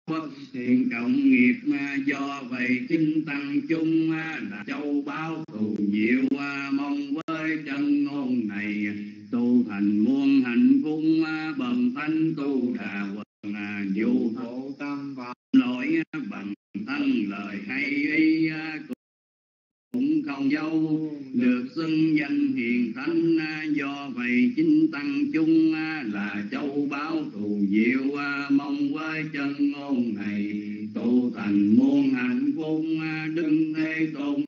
bất thiện cộng nghiệp, do vậy chính tăng chung là châu báu thù diệu, mong với chân ngôn này tu thành muôn hạnh phúc, bần thánh tu đà quần, dù khổ tâm phạm lỗi bằng thân lời hay ý, cũng không dâu được xưng danh hiền thánh, do vậy chính tăng chung là châu báu thù diệu, mong với chân ngôn này tu thành muôn hạnh phúc, đức thế tôn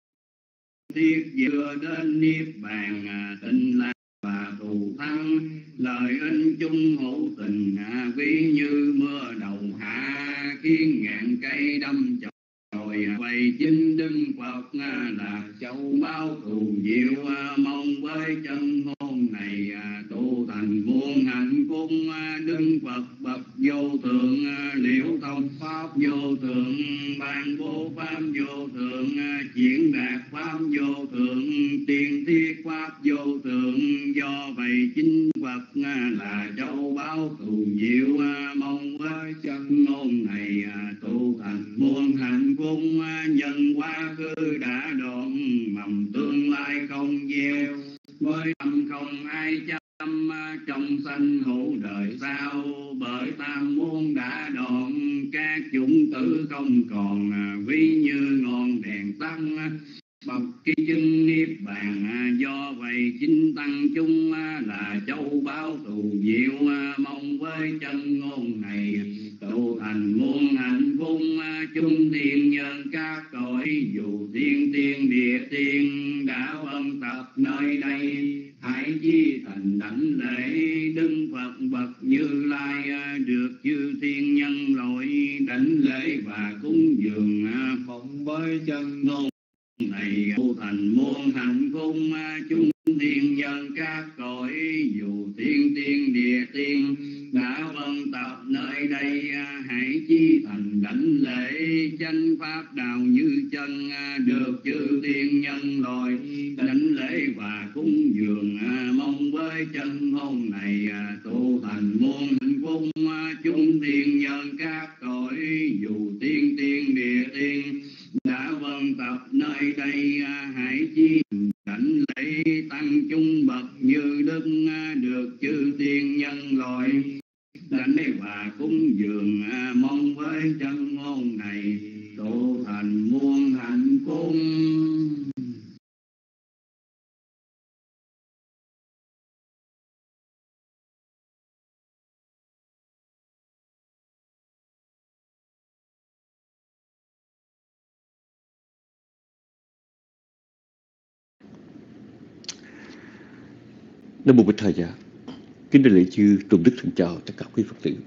thiết vừa đến niết bàn, tịnh lạc và thù thắng, lời ân chung hữu tình, ví như mưa đầu hạ khiến ngàn cây đâm chồi. Vậy chính đức Phật là châu báu thù diệu, mong với chân ngôn này tu thành muôn hạnh phúc, đức Phật bậc vô thượng, liễu thông pháp vô thượng, ban bố pháp vô thượng, diễn đạt pháp vô thượng, tiên thiết pháp vô thượng, do vậy chính Phật là châu báu thù diệu, mong với chân ngôn này tu thành muôn hạnh phúc, nhân quá khứ đã đoạn, mầm tương lai không gieo, với tâm không ai chăm, trong sanh hữu đời sau, bởi tam muôn đã đoạn, các chủng tử không còn, ví như ngọn đèn tắt bậc kỳ chân niết bàn, do vậy chính tăng chung là châu báu thù diệu, mong với chân ngôn này tu thành muôn hạnh phúc, chung thiên nhân các cõi, dù thiên tiên địa tiên đã ân tập nơi đây, hãy chi thành đảnh lễ đức Phật bậc Như Lai, được chư thiên nhân loại đảnh lễ và cúng dường, phụng với chân ngôn này tu thành muôn hạnh phúc, chúng thiên nhân các cõi, dù thiên tiên địa tiên đã vân tập nơi đây, hãy chi thành đảnh lễ chánh pháp đạo như chân, được chư thiên nhân loại đảnh lễ và cúng dường, mong với chân ngôn này tu thành muôn hạnh phúc, chúng thiên nhân các cõi, dù thiên tiên địa tiên đã vân tập nơi đây, hãy chi đảnh lễ tăng chung bậc như đức, được chư thiên nhân loại đảnh lễ và cúng dường, mong với chân ngôn này tu thành muôn hạnh phúc. Nam mô Bích Thầy Giá. Kính đại lễ chư Tôn Đức Thượng chào tất cả quý Phật tử.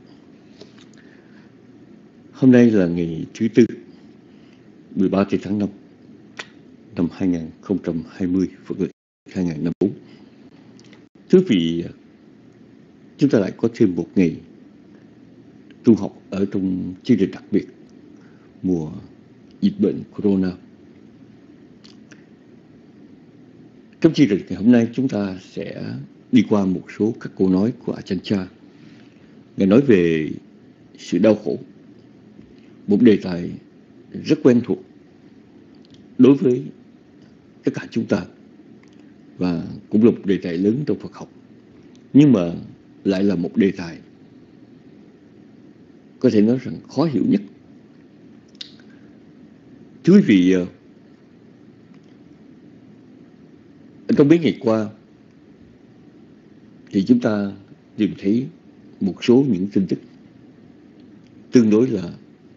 Hôm nay là ngày thứ Tư, 13 tháng 5 năm 2020, Phật lịch 2054. Thưa vị, chúng ta lại có thêm một ngày tu học ở trong chương trình đặc biệt mùa dịch bệnh Corona. Trong chương trình ngày hôm nay chúng ta sẽ đi qua một số các câu nói của Ajahn Chah. Ngài nói về sự đau khổ, một đề tài rất quen thuộc đối với tất cả chúng ta và cũng là một đề tài lớn trong Phật học, nhưng mà lại là một đề tài có thể nói rằng khó hiểu nhất. Thưa quý vị, trong mấy ngày qua thì chúng ta tìm thấy một số những tin tức tương đối là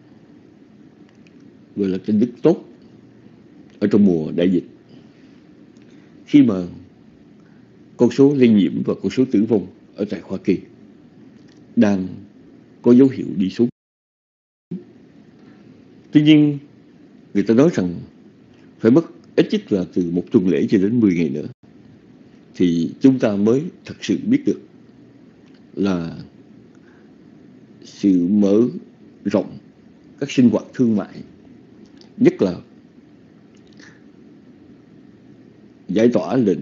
gọi là tin tức tốt ở trong mùa đại dịch, khi mà con số lây nhiễm và con số tử vong ở tại Hoa Kỳ đang có dấu hiệu đi xuống. Tuy nhiên, người ta nói rằng phải mất ít nhất là từ một tuần lễ cho đến 10 ngày nữa thì chúng ta mới thật sự biết được là sự mở rộng các sinh hoạt thương mại, nhất là giải tỏa lệnh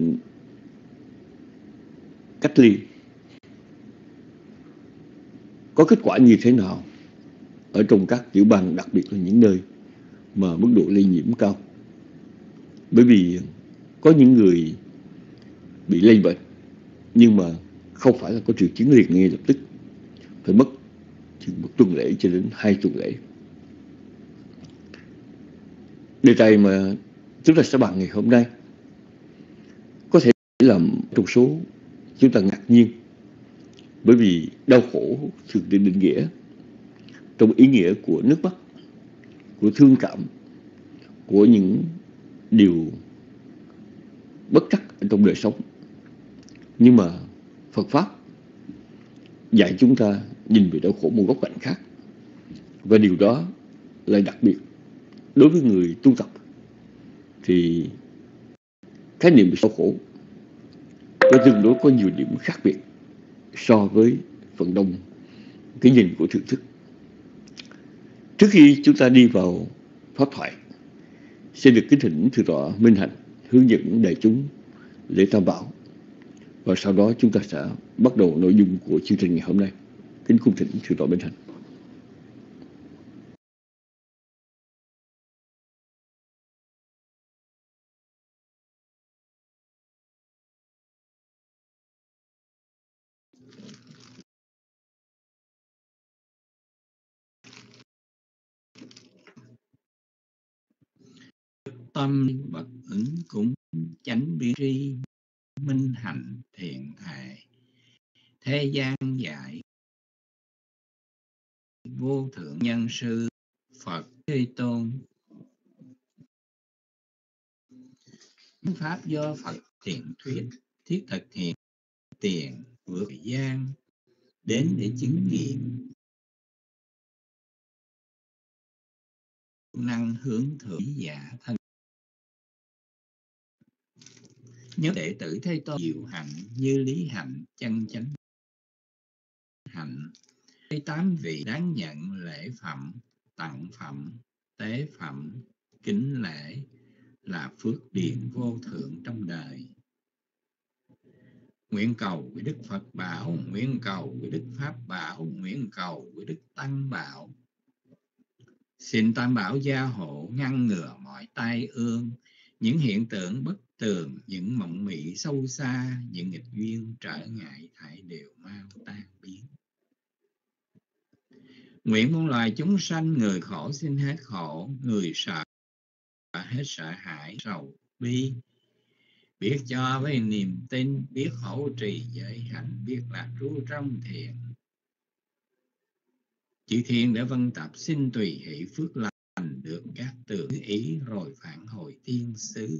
cách ly, có kết quả như thế nào ở trong các tiểu bang, đặc biệt là những nơi mà mức độ lây nhiễm cao. Bởi vì có những người bị lây bệnh nhưng mà không phải là có triệu chứng liền ngay lập tức, phải mất chừng 1 tuần lễ cho đến 2 tuần lễ. Đề tài mà chúng ta sẽ bàn ngày hôm nay có thể làm trong số chúng ta ngạc nhiên, bởi vì đau khổ thường được định nghĩa trong ý nghĩa của nước mắt, của thương cảm, của những điều bất trắc ở trong đời sống. Nhưng mà Phật Pháp dạy chúng ta nhìn về đau khổ một góc cạnh khác. Và điều đó lại đặc biệt đối với người tu tập, thì khái niệm về đau khổ tương đối có nhiều điểm khác biệt so với phần đông cái nhìn của thượng thức. Trước khi chúng ta đi vào pháp thoại, xin được kính thỉnh Thượng tọa Minh Hạnh hướng dẫn đại chúng lễ Tam Bảo, và sau đó chúng ta sẽ bắt đầu nội dung của chương trình ngày hôm nay. Kính cung thỉnh Thượng tọa Minh Hạnh. Tâm bậc ứng cũng chánh biến tri, minh hạnh thiện thệ, thế gian dạy vô thượng nhân sư Phật Thế Tôn. Pháp do Phật thiện thuyết, thiết thực hiện tiền vượt gian, đến để chứng nghiệm năng hướng thượng giả thân. Nhớ đệ tử Thế Tôn diệu hạnh như lý hạnh, chân chánh hạnh. 8 vị đáng nhận lễ phẩm, tặng phẩm, tế phẩm, kính lễ là phước điền vô thượng trong đời. Nguyện cầu với Đức Phật bảo, nguyện cầu với Đức Pháp bảo, nguyện cầu với Đức Tăng bảo. Xin Tam Bảo gia hộ ngăn ngừa mọi tai ương, những hiện tượng bất tường, những mộng mị sâu xa, những nghịch duyên trở ngại thải đều mau tan biến. Nguyện muôn loài chúng sanh, người khổ xin hết khổ, người sợ hết sợ hãi sầu bi, biết cho với niềm tin, biết hỗ trì giới hạnh, biết lạc trú trong thiện. Chư thiên để vân tập xin tùy hỷ phước lành, được các tường ý rồi phản hồi thiên xứ.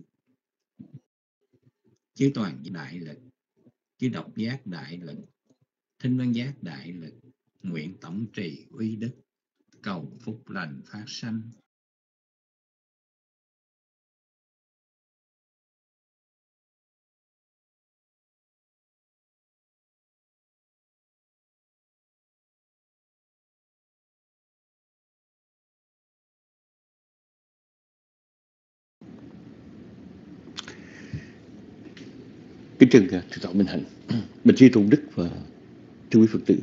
Chư toàn đại lực, chư độc giác đại lực, thinh văn giác đại lực, nguyện tổng trì uy đức, cầu phúc lành phát sanh. Kính trân Thượng tọa Minh Hạnh, bạch tri tôn đức và thưa quý Phật tử.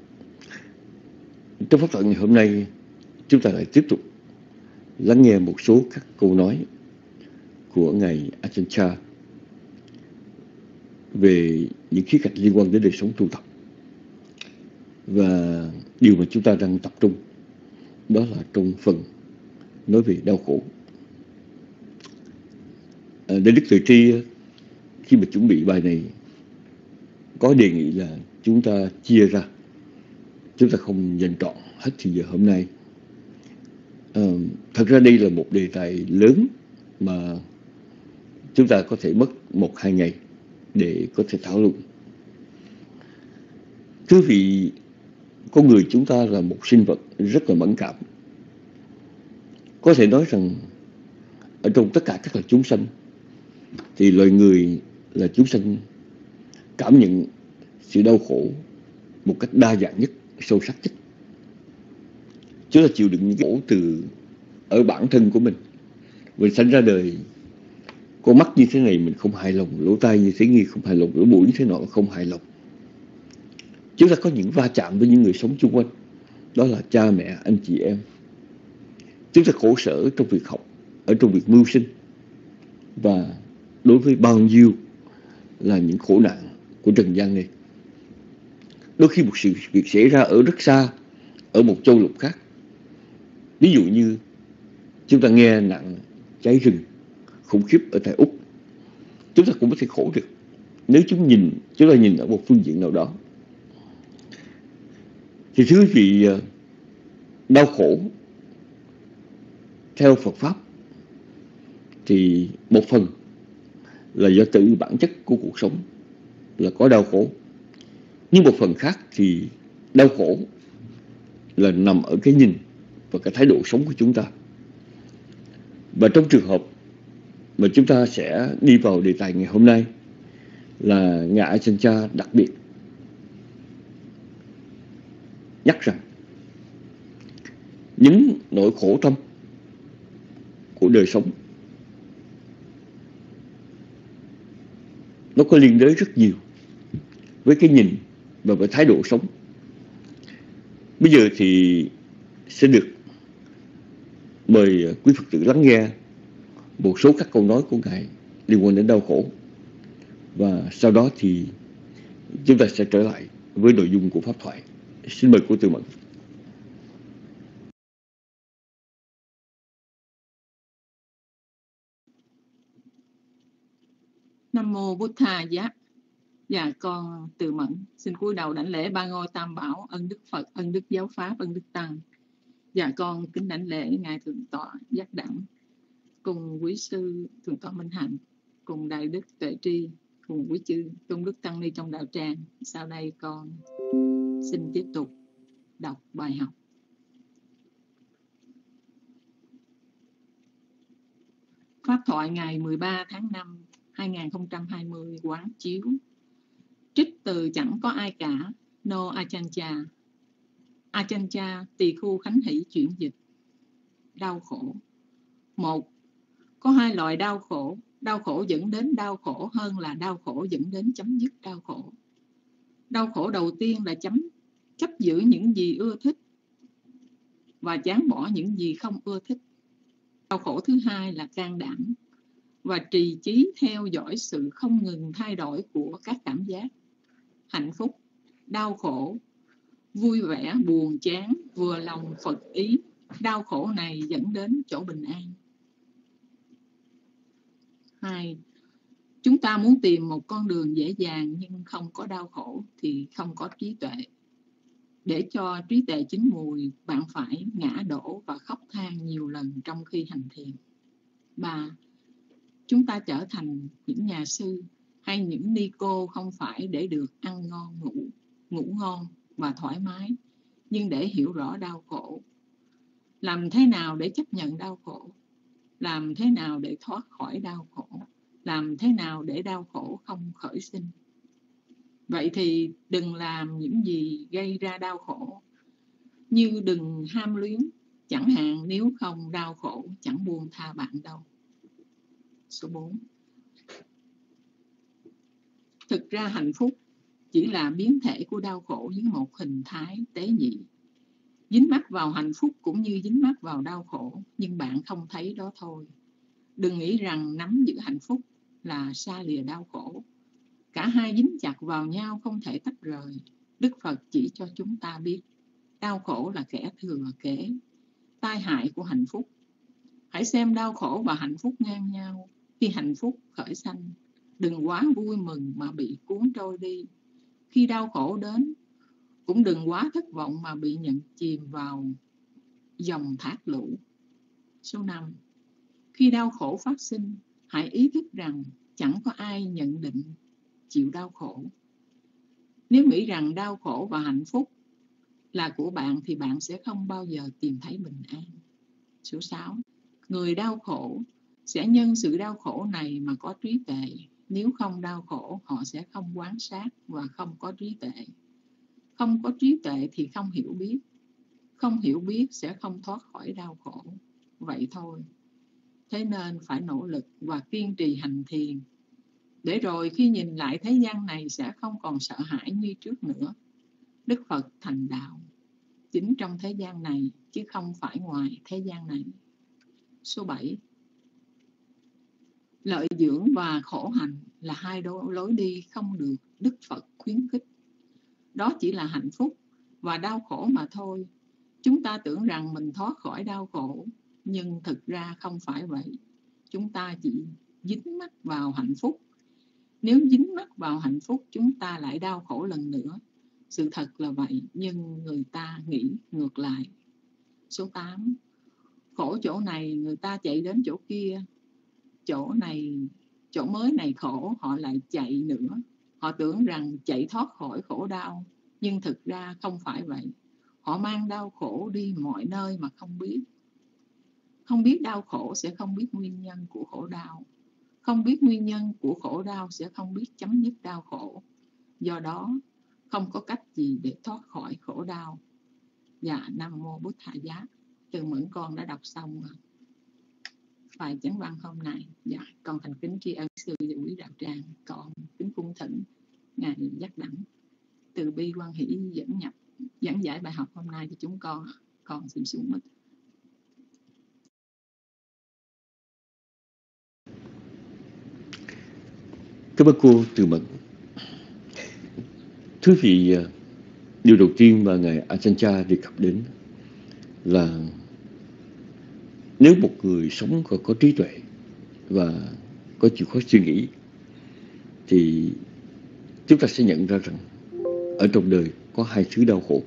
Trong pháp thoại ngày hôm nay, chúng ta lại tiếp tục lắng nghe một số các câu nói của ngài Ajahn Chah về những khía cạnh liên quan đến đời sống tu tập. Và điều mà chúng ta đang tập trung đó là trong phần nói về đau khổ. Để Đức Tuệ Tri khi mà chuẩn bị bài này có đề nghị là chúng ta chia ra, chúng ta không dành trọn hết thì giờ hôm nay. Thật ra đây là một đề tài lớn mà chúng ta có thể mất 1-2 ngày để có thể thảo luận. Thưa vị, con người chúng ta là một sinh vật rất là mẫn cảm. Có thể nói rằng ở trong tất cả các loài chúng sanh thì loài người là chúng sanh cảm nhận sự đau khổ một cách đa dạng nhất, sâu sắc nhất. Chúng ta chịu đựng những khổ từ ở bản thân của mình. Mình sinh ra đời, con mắt như thế này mình không hài lòng, lỗ tai như thế kia không hài lòng, lỗ mũi như thế nọ không hài lòng. Chúng ta có những va chạm với những người sống xung quanh đó là cha mẹ, anh chị em. Chúng ta khổ sở trong việc học, ở trong việc mưu sinh, và đối với bao nhiêu là những khổ nạn của trần gian này. Đôi khi một sự việc xảy ra ở rất xa, ở một châu lục khác. Ví dụ như chúng ta nghe nạn cháy rừng khủng khiếp ở tại Úc, chúng ta cũng có thể khổ được nếu chúng ta nhìn ở một phương diện nào đó. Thì thưa quý vị, đau khổ theo Phật Pháp thì một phần là do tự bản chất của cuộc sống là có đau khổ. Nhưng một phần khác thì đau khổ là nằm ở cái nhìn và cái thái độ sống của chúng ta. Và trong trường hợp mà chúng ta sẽ đi vào đề tài ngày hôm nay là Ngài Ajahn Chah đặc biệt nhắc rằng những nỗi khổ tâm của đời sống nó có liên đới rất nhiều với cái nhìn và với thái độ sống. Bây giờ thì sẽ được mời quý Phật tử lắng nghe một số các câu nói của Ngài liên quan đến đau khổ. Và sau đó thì chúng ta sẽ trở lại với nội dung của pháp thoại. Xin mời cô Từ Mẫn. Nam mô Bụt Thà Giá. Dạ, con Từ Mẫn xin cúi đầu đảnh lễ ba ngôi tam bảo, ân Đức Phật, ân Đức Giáo Pháp, ân Đức Tăng. Dạ, con kính đảnh lễ ngài Thượng tọa Giác Đẳng, cùng quý sư Thượng tọa Minh Hạnh, cùng đại đức Tuệ Tri, cùng quý chư tôn đức tăng ni trong đạo tràng. Sau đây con xin tiếp tục đọc bài học. Pháp thoại ngày 13 tháng 5 2020 quán chiếu. Trích từ Chẳng có ai cả, No Ajahn Chah. Ajahn Chah, Tỳ Khu Khánh Hỷ chuyển dịch. Đau khổ. 1. Có hai loại đau khổ. Đau khổ dẫn đến đau khổ hơn là đau khổ dẫn đến chấm dứt đau khổ. Đau khổ đầu tiên là chấp giữ những gì ưa thích và chán bỏ những gì không ưa thích. Đau khổ thứ hai là can đảm và trì chí theo dõi sự không ngừng thay đổi của các cảm giác. Hạnh phúc, đau khổ, vui vẻ, buồn chán, vừa lòng, phật ý. Đau khổ này dẫn đến chỗ bình an. 2. Chúng ta muốn tìm một con đường dễ dàng nhưng không có đau khổ thì không có trí tuệ. Để cho trí tuệ chín mùi, bạn phải ngã đổ và khóc than nhiều lần trong khi hành thiền. 3. Chúng ta trở thành những nhà sư hay những ni cô không phải để được ăn ngon ngủ ngon và thoải mái, nhưng để hiểu rõ đau khổ. Làm thế nào để chấp nhận đau khổ? Làm thế nào để thoát khỏi đau khổ? Làm thế nào để đau khổ không khởi sinh? Vậy thì đừng làm những gì gây ra đau khổ, như đừng ham luyến, chẳng hạn nếu không đau khổ chẳng buông tha bạn đâu. Số 4. Thực ra hạnh phúc chỉ là biến thể của đau khổ với một hình thái tế nhị. Dính mắc vào hạnh phúc cũng như dính mắc vào đau khổ, nhưng bạn không thấy đó thôi. Đừng nghĩ rằng nắm giữ hạnh phúc là xa lìa đau khổ. Cả hai dính chặt vào nhau không thể tách rời. Đức Phật chỉ cho chúng ta biết đau khổ là kẻ thừa kế, tai hại của hạnh phúc. Hãy xem đau khổ và hạnh phúc ngang nhau. Khi hạnh phúc khởi sanh, đừng quá vui mừng mà bị cuốn trôi đi. Khi đau khổ đến, cũng đừng quá thất vọng mà bị nhận chìm vào dòng thác lũ. Số 5. Khi đau khổ phát sinh, hãy ý thức rằng chẳng có ai nhận định chịu đau khổ. Nếu nghĩ rằng đau khổ và hạnh phúc là của bạn thì bạn sẽ không bao giờ tìm thấy bình an. Số 6. Người đau khổ sẽ nhân sự đau khổ này mà có trí tuệ. Nếu không đau khổ, họ sẽ không quan sát và không có trí tuệ. Không có trí tuệ thì không hiểu biết. Không hiểu biết sẽ không thoát khỏi đau khổ. Vậy thôi. Thế nên phải nỗ lực và kiên trì hành thiền. Để rồi khi nhìn lại thế gian này sẽ không còn sợ hãi như trước nữa. Đức Phật thành đạo. chính trong thế gian này chứ không phải ngoài thế gian này. Số 7. Lợi dưỡng và khổ hạnh là hai lối đi không được Đức Phật khuyến khích. Đó chỉ là hạnh phúc và đau khổ mà thôi. Chúng ta tưởng rằng mình thoát khỏi đau khổ, nhưng thực ra không phải vậy. Chúng ta chỉ dính mắc vào hạnh phúc. Nếu dính mắc vào hạnh phúc, chúng ta lại đau khổ lần nữa. Sự thật là vậy, nhưng người ta nghĩ ngược lại. Số 8. Khổ chỗ này, người ta chạy đến chỗ kia. Chỗ mới này khổ, họ lại chạy nữa. Họ tưởng rằng chạy thoát khỏi khổ đau, nhưng thực ra không phải vậy. Họ mang đau khổ đi mọi nơi mà không biết. Không biết đau khổ sẽ không biết nguyên nhân của khổ đau. Không biết nguyên nhân của khổ đau sẽ không biết chấm dứt đau khổ. Do đó, không có cách gì để thoát khỏi khổ đau. Dạ, Nam Mô Bụt Thầy Giá. Từ Mẫn con đã đọc xong bài chánh văn hôm nay. Dạ, con thành kính tri ân sư quý đạo tràng. Con kính cung thỉnh Ngài Giác Đẳng từ bi quan hỷ dẫn giải bài học hôm nay cho chúng con. Con xin xuống mic. Cảm ơn cô Từ Mẫn. Thưa quý vị, điều đầu tiên mà Ngài Ajahn Chah đề cập đến là nếu một người sống có trí tuệ và có chịu khó suy nghĩ thì chúng ta sẽ nhận ra rằng ở trong đời có hai thứ đau khổ.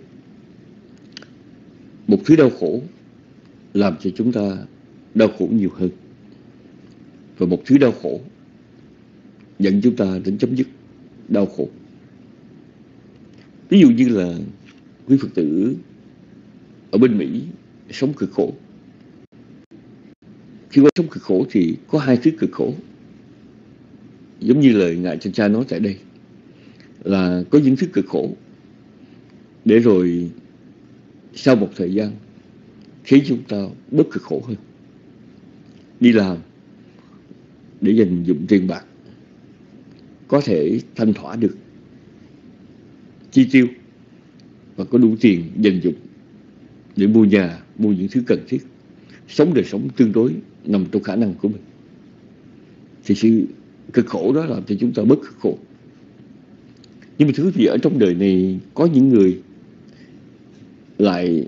Một thứ đau khổ làm cho chúng ta đau khổ nhiều hơn, và một thứ đau khổ dẫn chúng ta đến chấm dứt đau khổ. Ví dụ như là quý Phật tử ở bên Mỹ sống cực khổ. Khi qua sống cực khổ thì có hai thứ cực khổ. Giống như lời Ngài Ajahn Chah nói tại đây, là có những thứ cực khổ để rồi sau một thời gian khiến chúng ta bớt cực khổ hơn. Đi làm để dành dụm tiền bạc, có thể thanh thỏa được chi tiêu và có đủ tiền dành dụm để mua nhà, mua những thứ cần thiết, sống đời sống tương đối nằm trong khả năng của mình. Thì sự cực khổ đó làm cho chúng ta bớt cực khổ. Nhưng mà thứ gì ở trong đời này có những người lại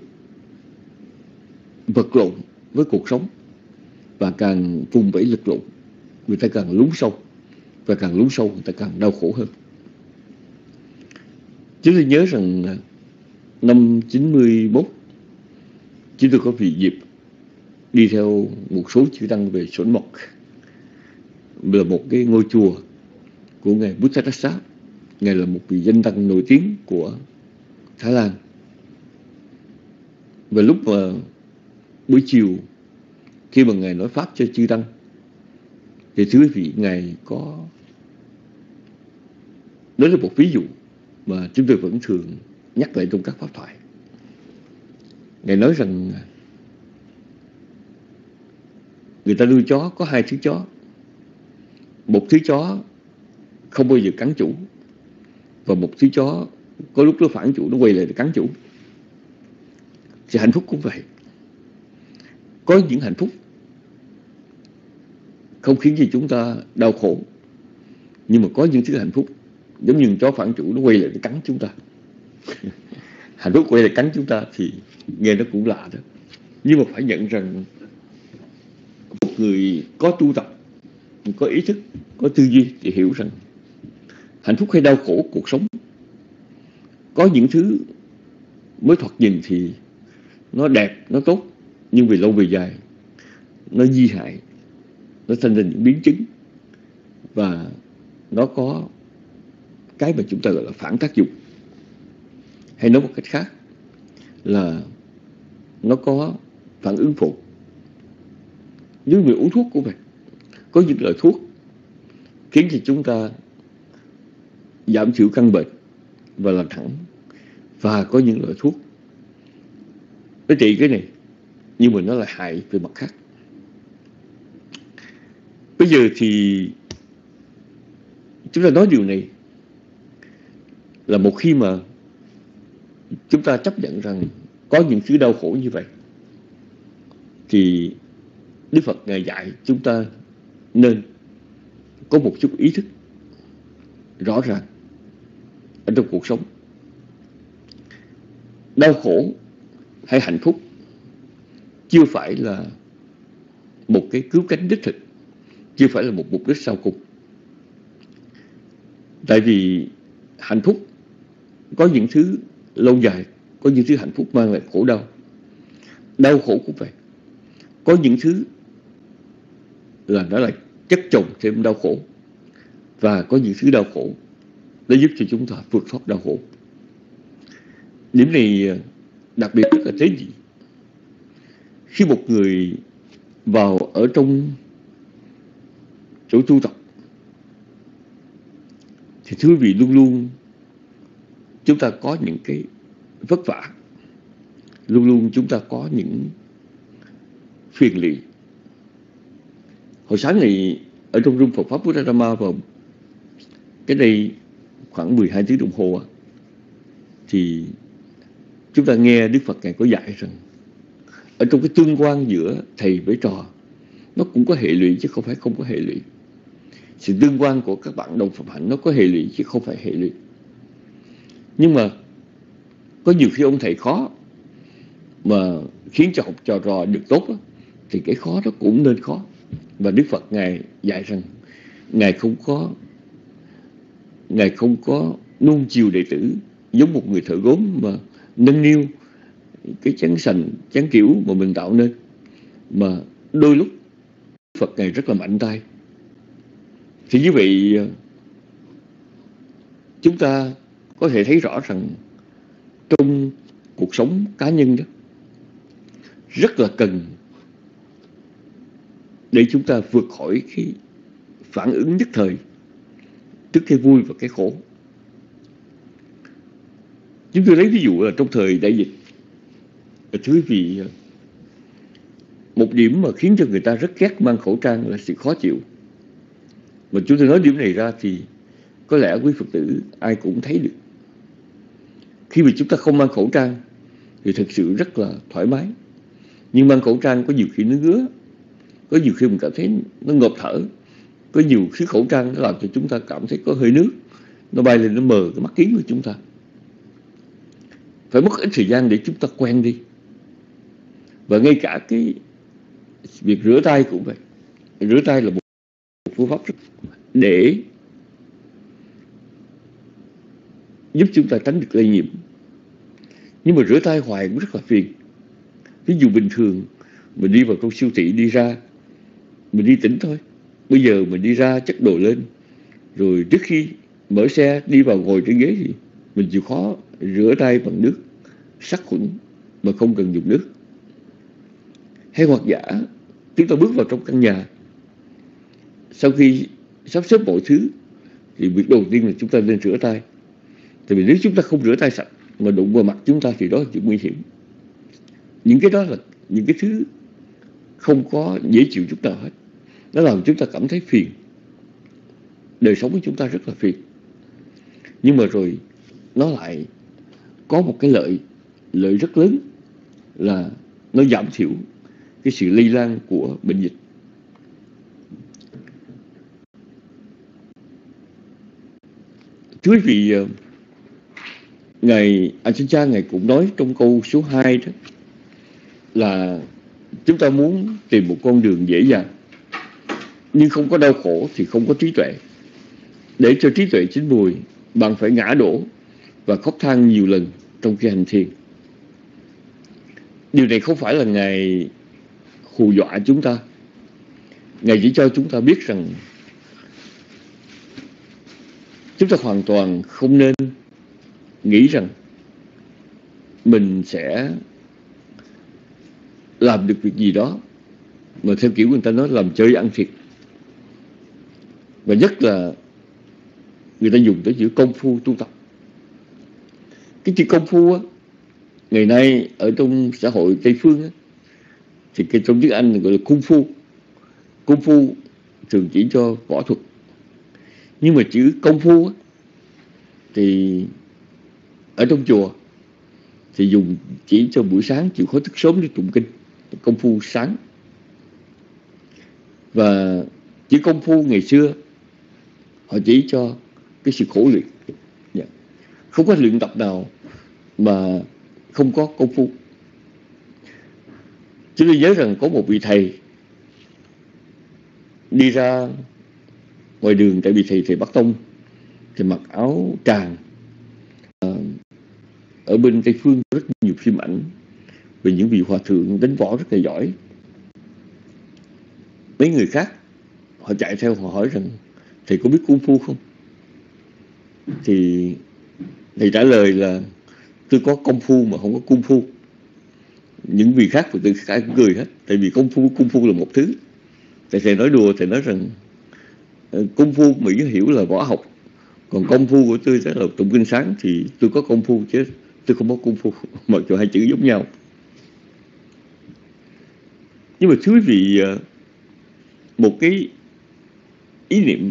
vật lộn với cuộc sống, và càng vùng vẫy lực lộn, người ta càng lún sâu, và càng lún sâu người ta càng đau khổ hơn. Chúng tôi nhớ rằng năm 91 chúng tôi có vị dịp đi theo một số chư tăng về Xuân Mộc, là một cái ngôi chùa của Ngài Buddhadasa. Ngài là một vị danh tăng nổi tiếng của Thái Lan. Và lúc mà buổi chiều khi mà Ngài nói pháp cho chư tăng thì thưa quý vị, Ngài có đó là một ví dụ mà chúng tôi vẫn thường nhắc lại trong các pháp thoại. Ngài nói rằng người ta nuôi chó có hai thứ chó. Một thứ chó không bao giờ cắn chủ, và một thứ chó có lúc nó phản chủ, nó quay lại để cắn chủ. Thì hạnh phúc cũng vậy. Có những hạnh phúc không khiến gì chúng ta đau khổ, nhưng mà có những thứ hạnh phúc giống như chó phản chủ, nó quay lại để cắn chúng ta. Hạnh phúc quay lại cắn chúng ta thì nghe nó cũng lạ đó. Nhưng mà phải nhận rằng một người có tu tập, có ý thức, có tư duy thì hiểu rằng hạnh phúc hay đau khổ cuộc sống, có những thứ mới thoạt nhìn thì nó đẹp, nó tốt, nhưng về lâu về dài nó di hại, nó sinh ra những biến chứng, và nó có cái mà chúng ta gọi là phản tác dụng. Hay nói một cách khác là nó có phản ứng phụ. Như người uống thuốc cũng vậy. Có những loại thuốc khiến cho chúng ta giảm thiểu căn bệnh và lành hẳn, và có những loại thuốc nó trị cái này nhưng mà nó lại hại về mặt khác. Bây giờ thì chúng ta nói điều này là một khi mà chúng ta chấp nhận rằng có những thứ đau khổ như vậy, thì Đức Phật Ngài dạy chúng ta nên có một chút ý thức rõ ràng ở trong cuộc sống. Đau khổ hay hạnh phúc chưa phải là một cái cứu cánh đích thực, chưa phải là một mục đích sau cùng. Tại vì hạnh phúc có những thứ lâu dài, có những thứ hạnh phúc mang lại khổ đau. Đau khổ cũng vậy, có những thứ là nó lại chất chồng thêm đau khổ, và có những thứ đau khổ nó giúp cho chúng ta vượt thoát đau khổ. Điểm này đặc biệt rất là tế nhị. Khi một người vào ở trong chỗ tu tập thì thưa quý vị, luôn luôn chúng ta có những cái vất vả, luôn luôn chúng ta có những phiền lụy. Hồi sáng này ở trong room Phật Pháp Buddha Dhamma vào cái đây khoảng 12 tiếng đồng hồ thì chúng ta nghe Đức Phật Ngài có dạy rằng ở trong cái tương quan giữa thầy với trò nó cũng có hệ lụy chứ không phải không có hệ lụy. Sự tương quan của các bạn đồng phạm hạnh nó có hệ lụy chứ không phải hệ lụy. Nhưng mà có nhiều khi ông thầy khó mà khiến cho học trò trò được tốt thì cái khó đó cũng nên khó. Và Đức Phật Ngài dạy rằng Ngài không có nuông chiều đệ tử giống một người thợ gốm mà nâng niu cái chén sành, chén kiểu mà mình tạo nên. Mà đôi lúc Phật Ngài rất là mạnh tay. Thì như vậy chúng ta có thể thấy rõ rằng trong cuộc sống cá nhân đó rất là cần để chúng ta vượt khỏi cái phản ứng nhất thời tức cái vui và cái khổ. Chúng tôi lấy ví dụ là trong thời đại dịch, thưa quý vị, một điểm mà khiến cho người ta rất ghét mang khẩu trang là sự khó chịu. Mà chúng tôi nói điểm này ra thì có lẽ quý Phật tử ai cũng thấy được. Khi mà chúng ta không mang khẩu trang thì thực sự rất là thoải mái. Nhưng mang khẩu trang có nhiều khi nó ngứa, có nhiều khi mình cảm thấy nó ngộp thở, có nhiều khi khẩu trang nó làm cho chúng ta cảm thấy có hơi nước, nó bay lên nó mờ cái mắt kiến của chúng ta. Phải mất ít thời gian để chúng ta quen đi. Và ngay cả cái việc rửa tay cũng vậy. Rửa tay là một phương pháp để giúp chúng ta tránh được lây nhiễm. Nhưng mà rửa tay hoài cũng rất là phiền. Ví dụ bình thường mình đi vào trong siêu thị đi ra, mình đi tỉnh thôi. Bây giờ mình đi ra chất đồ lên, rồi trước khi mở xe đi vào ngồi trên ghế thì mình chịu khó rửa tay bằng nước sát khuẩn mà không cần dùng nước. Hay hoặc giả chúng ta bước vào trong căn nhà, sau khi sắp xếp mọi thứ thì việc đầu tiên là chúng ta nên rửa tay. Tại vì nếu chúng ta không rửa tay sạch mà đụng vào mặt chúng ta thì đó là chuyện nguy hiểm. Những cái đó là những cái thứ không có dễ chịu chút nào hết. Nó làm chúng ta cảm thấy phiền. Đời sống của chúng ta rất là phiền. Nhưng mà rồi nó lại có một cái lợi rất lớn là nó giảm thiểu cái sự lây lan của bệnh dịch. Thưa quý vị, Ngài Ajahn Chah Ngài cũng nói trong câu số 2 đó là chúng ta muốn tìm một con đường dễ dàng, nhưng không có đau khổ thì không có trí tuệ. Để cho trí tuệ chín mùi, bạn phải ngã đổ và khóc than nhiều lần trong khi hành thiền. Điều này không phải là Ngài hù dọa chúng ta. Ngài chỉ cho chúng ta biết rằng chúng ta hoàn toàn không nên nghĩ rằng mình sẽ làm được việc gì đó mà theo kiểu người ta nói làm chơi ăn thiệt. Và nhất là người ta dùng tới chữ công phu tu tập. Cái chữ công phu á, ngày nay ở trong xã hội Tây Phương á, thì cái trong tiếng Anh gọi là kung fu. Kung fu thường chỉ cho võ thuật. Nhưng mà chữ công phu á, thì ở trong chùa thì dùng chỉ cho buổi sáng chịu khó thức sớm để tụng kinh, công phu sáng. Và chỉ công phu ngày xưa họ chỉ cho cái sự khổ luyện. Không có luyện tập nào mà không có công phu. Chúng tôi nhớ rằng có một vị thầy đi ra ngoài đường, tại vì thầy Bắc Tông thì mặc áo tràng. Ở bên Tây Phương rất nhiều phim ảnh về những vị hòa thượng đánh võ rất là giỏi. Mấy người khác họ chạy theo, họ hỏi rằng thầy có biết công phu không? Thì thầy trả lời là tôi có công phu mà không có cung phu. Những vị khác của tôi cả cười hết, tại vì cung phu là một thứ. Tại thầy nói đùa, thầy nói rằng công phu Mỹ hiểu là võ học, còn công phu của tôi là tụng kinh sáng, thì tôi có công phu chứ tôi không có công phu, mặc dù hai chữ giống nhau. Nhưng mà thưa quý vị, một cái ý niệm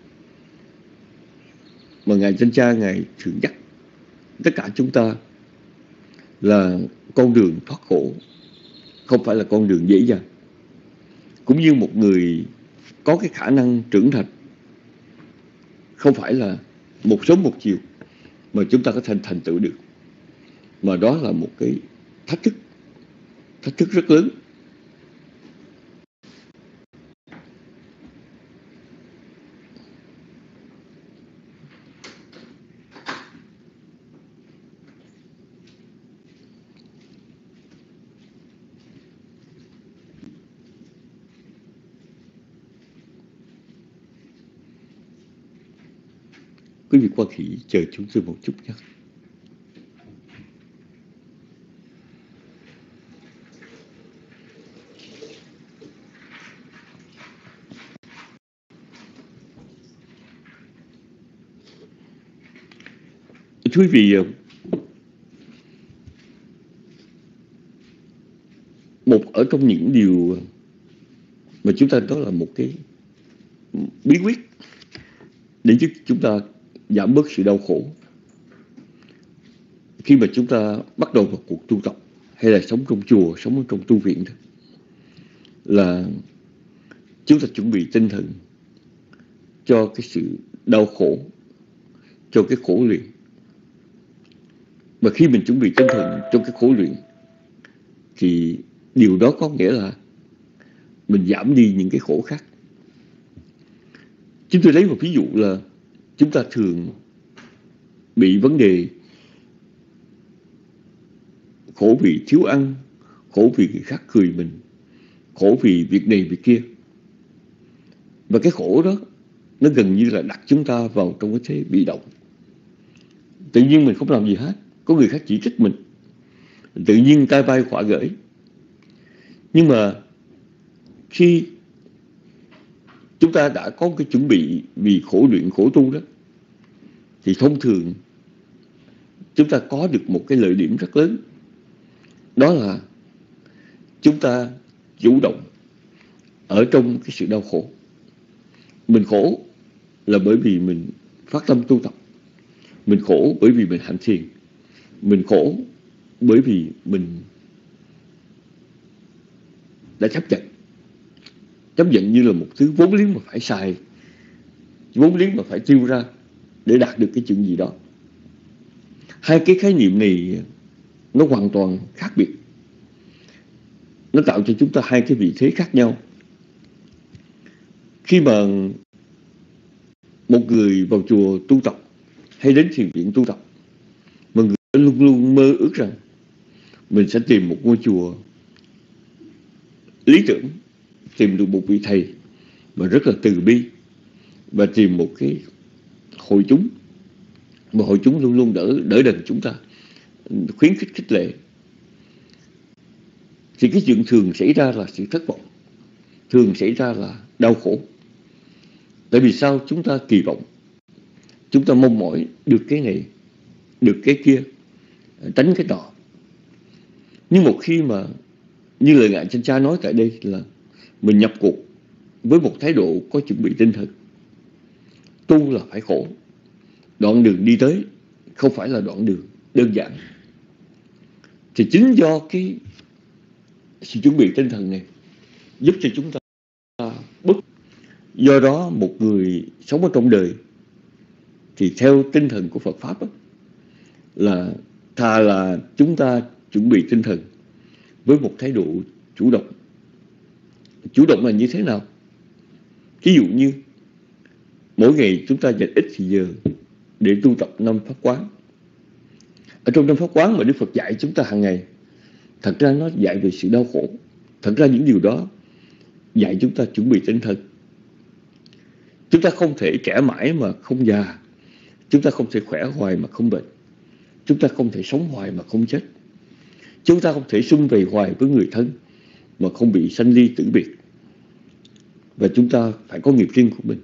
mà Ngài Chánh Cha Ngài thường nhắc tất cả chúng ta là con đường thoát khổ không phải là con đường dễ dàng. Cũng như một người có cái khả năng trưởng thành không phải là một sớm một chiều mà chúng ta có thể thành tựu được, mà đó là một cái thách thức rất lớn. Quý vị quan hỷ chờ chúng tôi một chút nhé. Thưa quý vị, một ở trong những điều mà chúng ta đó là một cái bí quyết để giúp chúng ta giảm bớt sự đau khổ khi mà chúng ta bắt đầu vào cuộc tu tập hay là sống trong chùa, sống trong tu viện đó, là chúng ta chuẩn bị tinh thần cho cái sự đau khổ, cho cái khổ luyện. Mà khi mình chuẩn bị tinh thần cho cái khổ luyện thì điều đó có nghĩa là mình giảm đi những cái khổ khác. Chúng tôi lấy một ví dụ là chúng ta thường bị vấn đề khổ vì thiếu ăn, khổ vì người khác cười mình, khổ vì việc này việc kia. Và cái khổ đó nó gần như là đặt chúng ta vào trong cái thế bị động. Tự nhiên mình không làm gì hết, có người khác chỉ trích mình, tự nhiên tay vai khỏa gởi. Nhưng mà khi chúng ta đã có cái chuẩn bị vì khổ luyện, khổ tu đó, thì thông thường chúng ta có được một cái lợi điểm rất lớn. Đó là chúng ta chủ động ở trong cái sự đau khổ. Mình khổ là bởi vì mình phát tâm tu tập. Mình khổ bởi vì mình hành thiền. Mình khổ bởi vì mình đã chấp nhận. Chấp nhận như là một thứ vốn liếng mà phải xài, vốn liếng mà phải tiêu ra để đạt được cái chuyện gì đó. Hai cái khái niệm này nó hoàn toàn khác biệt. Nó tạo cho chúng ta hai cái vị thế khác nhau. Khi mà một người vào chùa tu tập hay đến thiền viện tu tập, mà người luôn luôn mơ ước rằng mình sẽ tìm một ngôi chùa lý tưởng, tìm được một vị thầy mà rất là từ bi, và tìm một cái hội chúng mà hội chúng luôn luôn đỡ đần chúng ta, khuyến khích, khích lệ, thì cái chuyện thường xảy ra là sự thất vọng, thường xảy ra là đau khổ. Tại vì sao? Chúng ta kỳ vọng, chúng ta mong mỏi được cái này, được cái kia, tránh cái nọ. Nhưng một khi mà như lời Ngài Chánh Cha nói tại đây là mình nhập cuộc với một thái độ có chuẩn bị tinh thần. Tu là phải khổ. Đoạn đường đi tới không phải là đoạn đường đơn giản. Thì chính do cái sự chuẩn bị tinh thần này giúp cho chúng ta bớt. Do đó một người sống ở trong đời thì theo tinh thần của Phật Pháp đó, là thà là chúng ta chuẩn bị tinh thần với một thái độ chủ động. Chủ động là như thế nào? Ví dụ như mỗi ngày chúng ta dành ít thời giờ để tu tập 5 pháp quán. Ở trong 5 pháp quán mà Đức Phật dạy chúng ta hàng ngày, thật ra nó dạy về sự đau khổ. Thật ra những điều đó dạy chúng ta chuẩn bị tinh thần. Chúng ta không thể trẻ mãi mà không già. Chúng ta không thể khỏe hoài mà không bệnh. Chúng ta không thể sống hoài mà không chết. Chúng ta không thể sum vầy hoài với người thân mà không bị sanh ly tử biệt. Và chúng ta phải có nghiệp riêng của mình.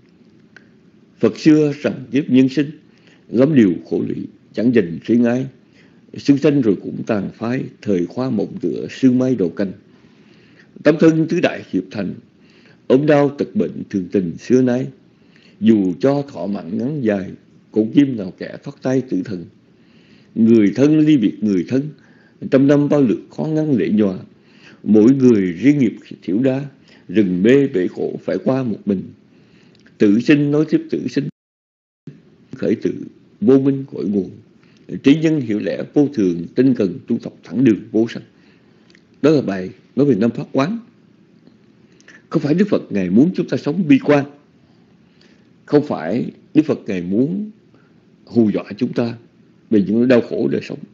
Phật xưa rằng kiếp nhân sinh lắm điều khổ lụy, chẳng dành riêng ai. Sương sanh rồi cũng tàn phai, thời khoa mộng tựa sương mai đầu canh. Tâm thân tứ đại hiệp thành, ốm đau tật bệnh thường tình xưa nay. Dù cho thọ mạng ngắn dài, cũng kim nào kẻ thoát tay tử thần. Người thân ly biệt người thân, trăm năm bao lượt khó ngăn lệ nhòa. Mỗi người riêng nghiệp thiểu đa, rừng mê bể khổ phải qua một mình. Tự sinh nói tiếp tự sinh, khởi tự vô minh cội nguồn. Trí nhân hiểu lẽ vô thường, tinh cần tu tập thẳng đường vô sanh. Đó là bài nói về 5 pháp quán. Không phải Đức Phật Ngài muốn chúng ta sống bi quan. Không phải Đức Phật Ngài muốn hù dọa chúng ta về những đau khổ đời sống.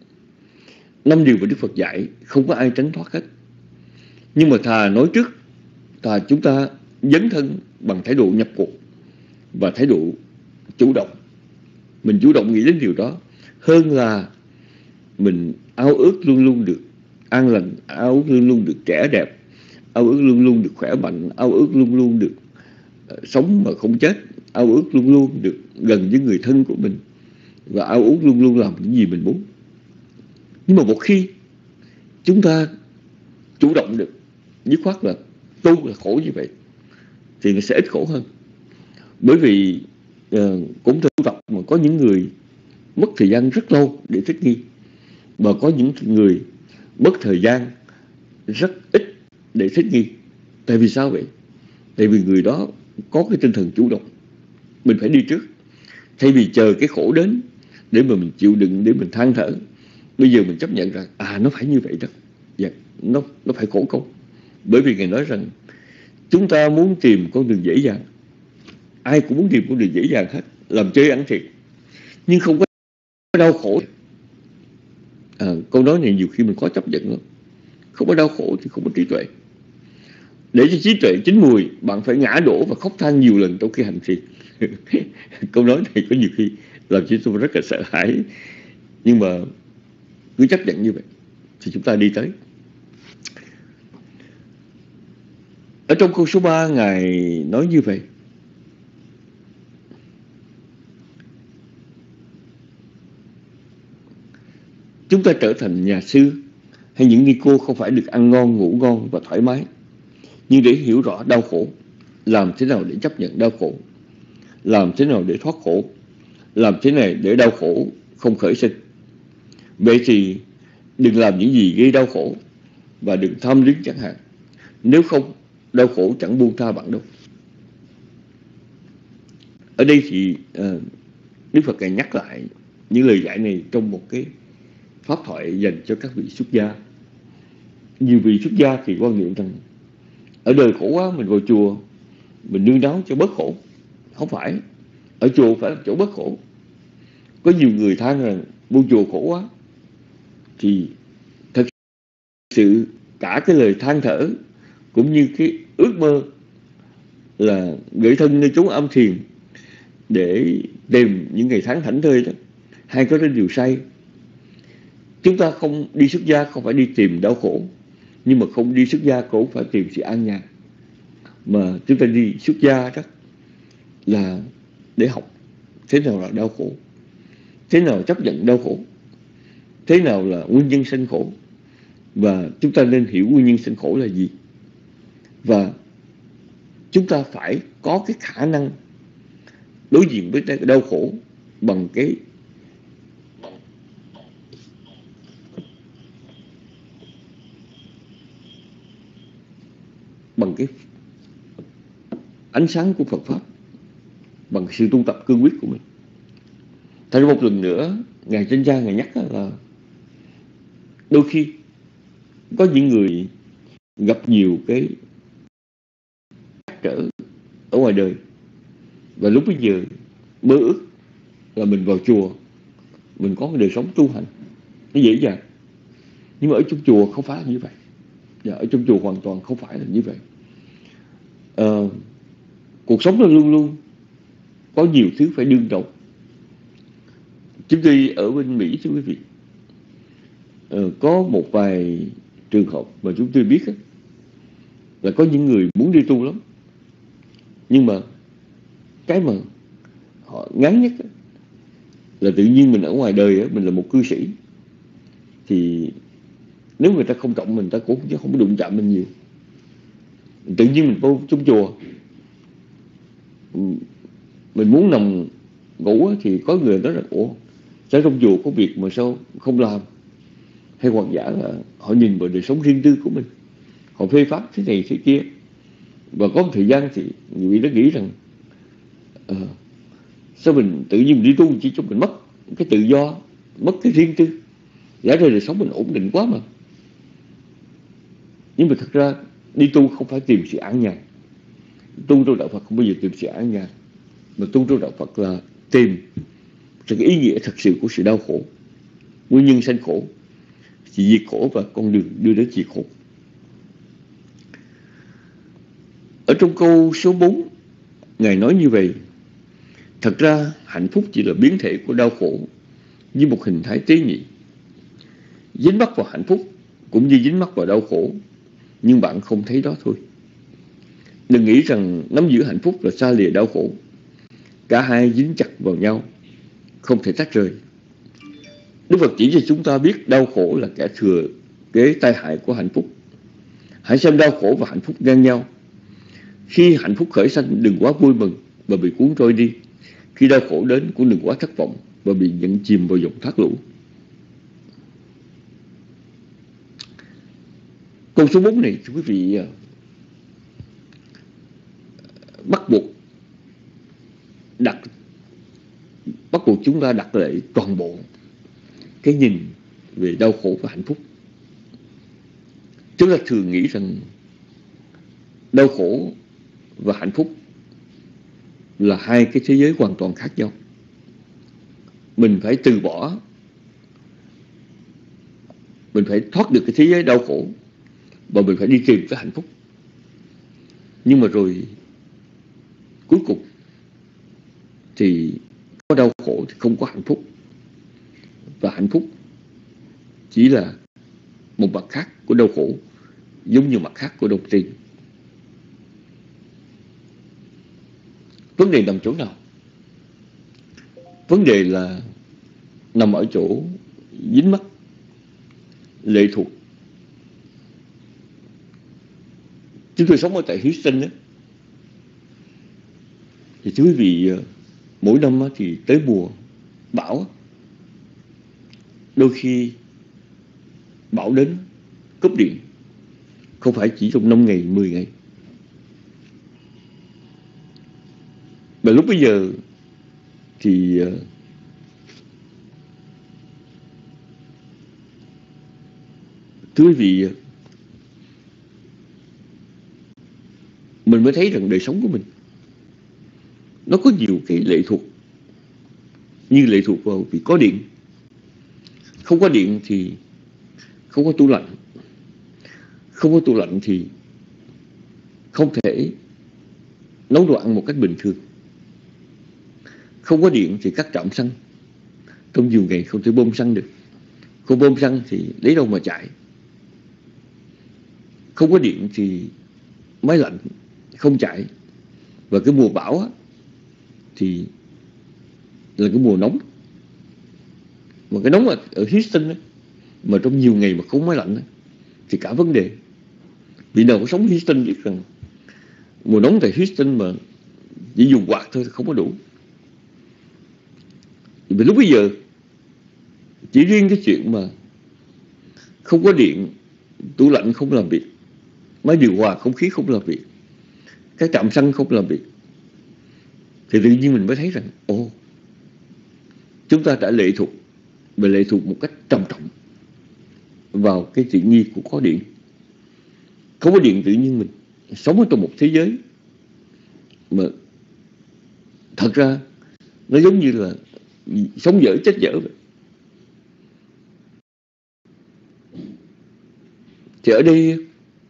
5 điều mà Đức Phật dạy không có ai tránh thoát hết. Nhưng mà thà nói trước, thà chúng ta dấn thân bằng thái độ nhập cuộc và thái độ chủ động. Mình chủ động nghĩ đến điều đó hơn là mình ao ước luôn luôn được an lành, ao ước luôn luôn được trẻ đẹp, ao ước luôn luôn được khỏe mạnh, ao ước luôn luôn được sống mà không chết, ao ước luôn luôn được gần với người thân của mình, và ao ước luôn luôn làm những gì mình muốn. Nhưng mà một khi chúng ta chủ động được, dứt khoát là tu là khổ như vậy, thì nó sẽ ít khổ hơn. Bởi vì cũng tu tập mà có những người mất thời gian rất lâu để thích nghi, và có những người mất thời gian rất ít để thích nghi. Tại vì sao vậy? Tại vì người đó có cái tinh thần chủ động. Mình phải đi trước. Thay vì chờ cái khổ đến để mà mình chịu đựng, để mình than thở, bây giờ mình chấp nhận rằng nó phải như vậy đó. Dạ, nó phải khổ công. Bởi vì Ngài nói rằng chúng ta muốn tìm con đường dễ dàng. Ai cũng muốn tìm con đường dễ dàng hết, làm chơi ăn thiệt, nhưng không có đau khổ. Câu nói này nhiều khi mình khó chấp nhận lắm. Không có đau khổ thì không có trí tuệ. Để cho trí tuệ chín mùi, bạn phải ngã đổ và khóc than nhiều lần trong khi hành thiền. Câu nói này có nhiều khi làm cho tôi rất là sợ hãi. Nhưng mà cứ chấp nhận như vậy thì chúng ta đi tới. Ở trong câu số 3, Ngài nói như vậy: chúng ta trở thành nhà sư hay những ni cô không phải được ăn ngon, ngủ ngon và thoải mái, nhưng để hiểu rõ đau khổ, làm thế nào để chấp nhận đau khổ, làm thế nào để thoát khổ, làm thế này để đau khổ không khởi sinh. Vậy thì đừng làm những gì gây đau khổ, và đừng tham luyến chẳng hạn. Nếu không, đau khổ chẳng buông tha bạn đâu. Ở đây thì Đức Phật Ngài nhắc lại những lời dạy này trong một cái pháp thoại dành cho các vị xuất gia. Nhiều vị xuất gia thì quan niệm rằng ở đời khổ quá, mình vào chùa mình nương náu cho bớt khổ. Không phải, ở chùa phải là chỗ bớt khổ. Có nhiều người than rằng vô chùa khổ quá, thì thật sự cả cái lời than thở cũng như cái ước mơ là gửi thân nơi chốn âm thiền để tìm những ngày tháng thảnh thơi đó, hai cái đó đều sai. Chúng ta không đi xuất gia không phải đi tìm đau khổ, nhưng mà không đi xuất gia cũng phải tìm sự an nhàn. Mà chúng ta đi xuất gia đó là để học thế nào là đau khổ, thế nào chấp nhận đau khổ, thế nào là nguyên nhân sanh khổ, và chúng ta nên hiểu nguyên nhân sanh khổ là gì. Và chúng ta phải có cái khả năng đối diện với đau khổ bằng cái ánh sáng của Phật Pháp bằng sự tu tập cương quyết của mình. Thành ra một lần nữa, Ngài Chánh Gia Ngài nhắc là đôi khi có những người gặp nhiều cái trắc trở ở ngoài đời, và lúc bây giờ mơ ước là mình vào chùa, mình có cái đời sống tu hành nó dễ dàng. Nhưng mà ở trong chùa không phải là như vậy. Ở trong chùa hoàn toàn không phải là như vậy. Cuộc sống nó luôn luôn có nhiều thứ phải đương đầu. Chúng tôi ở bên Mỹ, thưa quý vị, có một vài trường hợp mà chúng tôi biết là có những người muốn đi tu lắm, nhưng mà cái mà họ ngán nhất là tự nhiên mình ở ngoài đời mình là một cư sĩ, thì nếu người ta không trọng mình, ta cũng không đụng chạm mình nhiều. Tự nhiên mình vô trong chùa, mình muốn nằm ngủ thì có người nói là ủa, sao trong chùa có việc mà sao không làm? Hay hoặc giả là họ nhìn vào đời sống riêng tư của mình, họ phê pháp thế này thế kia, và có một thời gian thì người đã nghĩ rằng sao mình tự nhiên mình đi tu chỉ cho mình mất cái tự do, mất cái riêng tư, giả ra đời sống mình ổn định quá mà. Nhưng mà thật ra đi tu không phải tìm sự an nhàn. Tu trong đạo Phật không bao giờ tìm sự an nhàn, mà tu trong đạo Phật là tìm cái ý nghĩa thật sự của sự đau khổ, nguyên nhân sanh khổ, sự diệt khổ và con đường đưa đến diệt khổ. Ở trong câu số 4, Ngài nói như vậy: thật ra hạnh phúc chỉ là biến thể của đau khổ như một hình thái tế nhị. Dính mắc vào hạnh phúc cũng như dính mắc vào đau khổ, nhưng bạn không thấy đó thôi. Đừng nghĩ rằng nắm giữ hạnh phúc là xa lìa đau khổ. Cả hai dính chặt vào nhau, không thể tách rời. Đức Phật chỉ cho chúng ta biết đau khổ là kẻ thừa kế tai hại của hạnh phúc. Hãy xem đau khổ và hạnh phúc ngang nhau. Khi hạnh phúc khởi sanh, đừng quá vui mừng và bị cuốn trôi đi. Khi đau khổ đến, cũng đừng quá thất vọng và bị nhận chìm vào dòng thác lũ. Câu số 4 này, thưa quý vị, bắt buộc chúng ta đặt lại toàn bộ cái nhìn về đau khổ và hạnh phúc. Chúng ta thường nghĩ rằng đau khổ và hạnh phúc là hai cái thế giới hoàn toàn khác nhau. Mình phải từ bỏ, mình phải thoát được cái thế giới đau khổ và mình phải đi tìm cái hạnh phúc. Nhưng mà rồi cuối cùng thì có đau khổ thì không có hạnh phúc, và hạnh phúc chỉ là một mặt khác của đau khổ, giống như mặt khác của đồng tiền. Vấn đề nằm chỗ nào? Vấn đề là nằm ở chỗ dính mắc, lệ thuộc. Chúng tôi sống ở tại Houston thì thưa quý vị, mỗi năm thì tới mùa bão, đôi khi bão đến cúp điện, không phải chỉ trong 5 ngày, 10 ngày. Và lúc bây giờ thì thưa quý vị, mình mới thấy rằng đời sống của mình nó có nhiều cái lệ thuộc, như lệ thuộc vào việc có điện. Không có điện thì không có tủ lạnh. Không có tủ lạnh thì không thể nấu đồ ăn một cách bình thường. Không có điện thì các trạm xăng trong nhiều ngày không thể bơm xăng được. Không bơm xăng thì lấy đâu mà chạy. Không có điện thì máy lạnh không chạy. Và cái mùa bão thì là cái mùa nóng. Mà cái nóng ở Houston mà trong nhiều ngày mà không máy lạnh thì cả vấn đề. Vì nào có sống Houston biết rằng mùa nóng tại Houston mà chỉ dùng quạt thôi thì không có đủ. Vì lúc bây giờ chỉ riêng cái chuyện mà không có điện, tủ lạnh không làm việc, máy điều hòa không khí không làm việc, cái trạm xăng không làm việc, thì tự nhiên mình mới thấy rằng chúng ta đã lệ thuộc một cách trầm trọng vào cái tiện nghi của có điện. Không có điện tự nhiên mình sống ở trong một thế giới mà thật ra nó giống như là sống dở chết dở vậy. Thì ở đây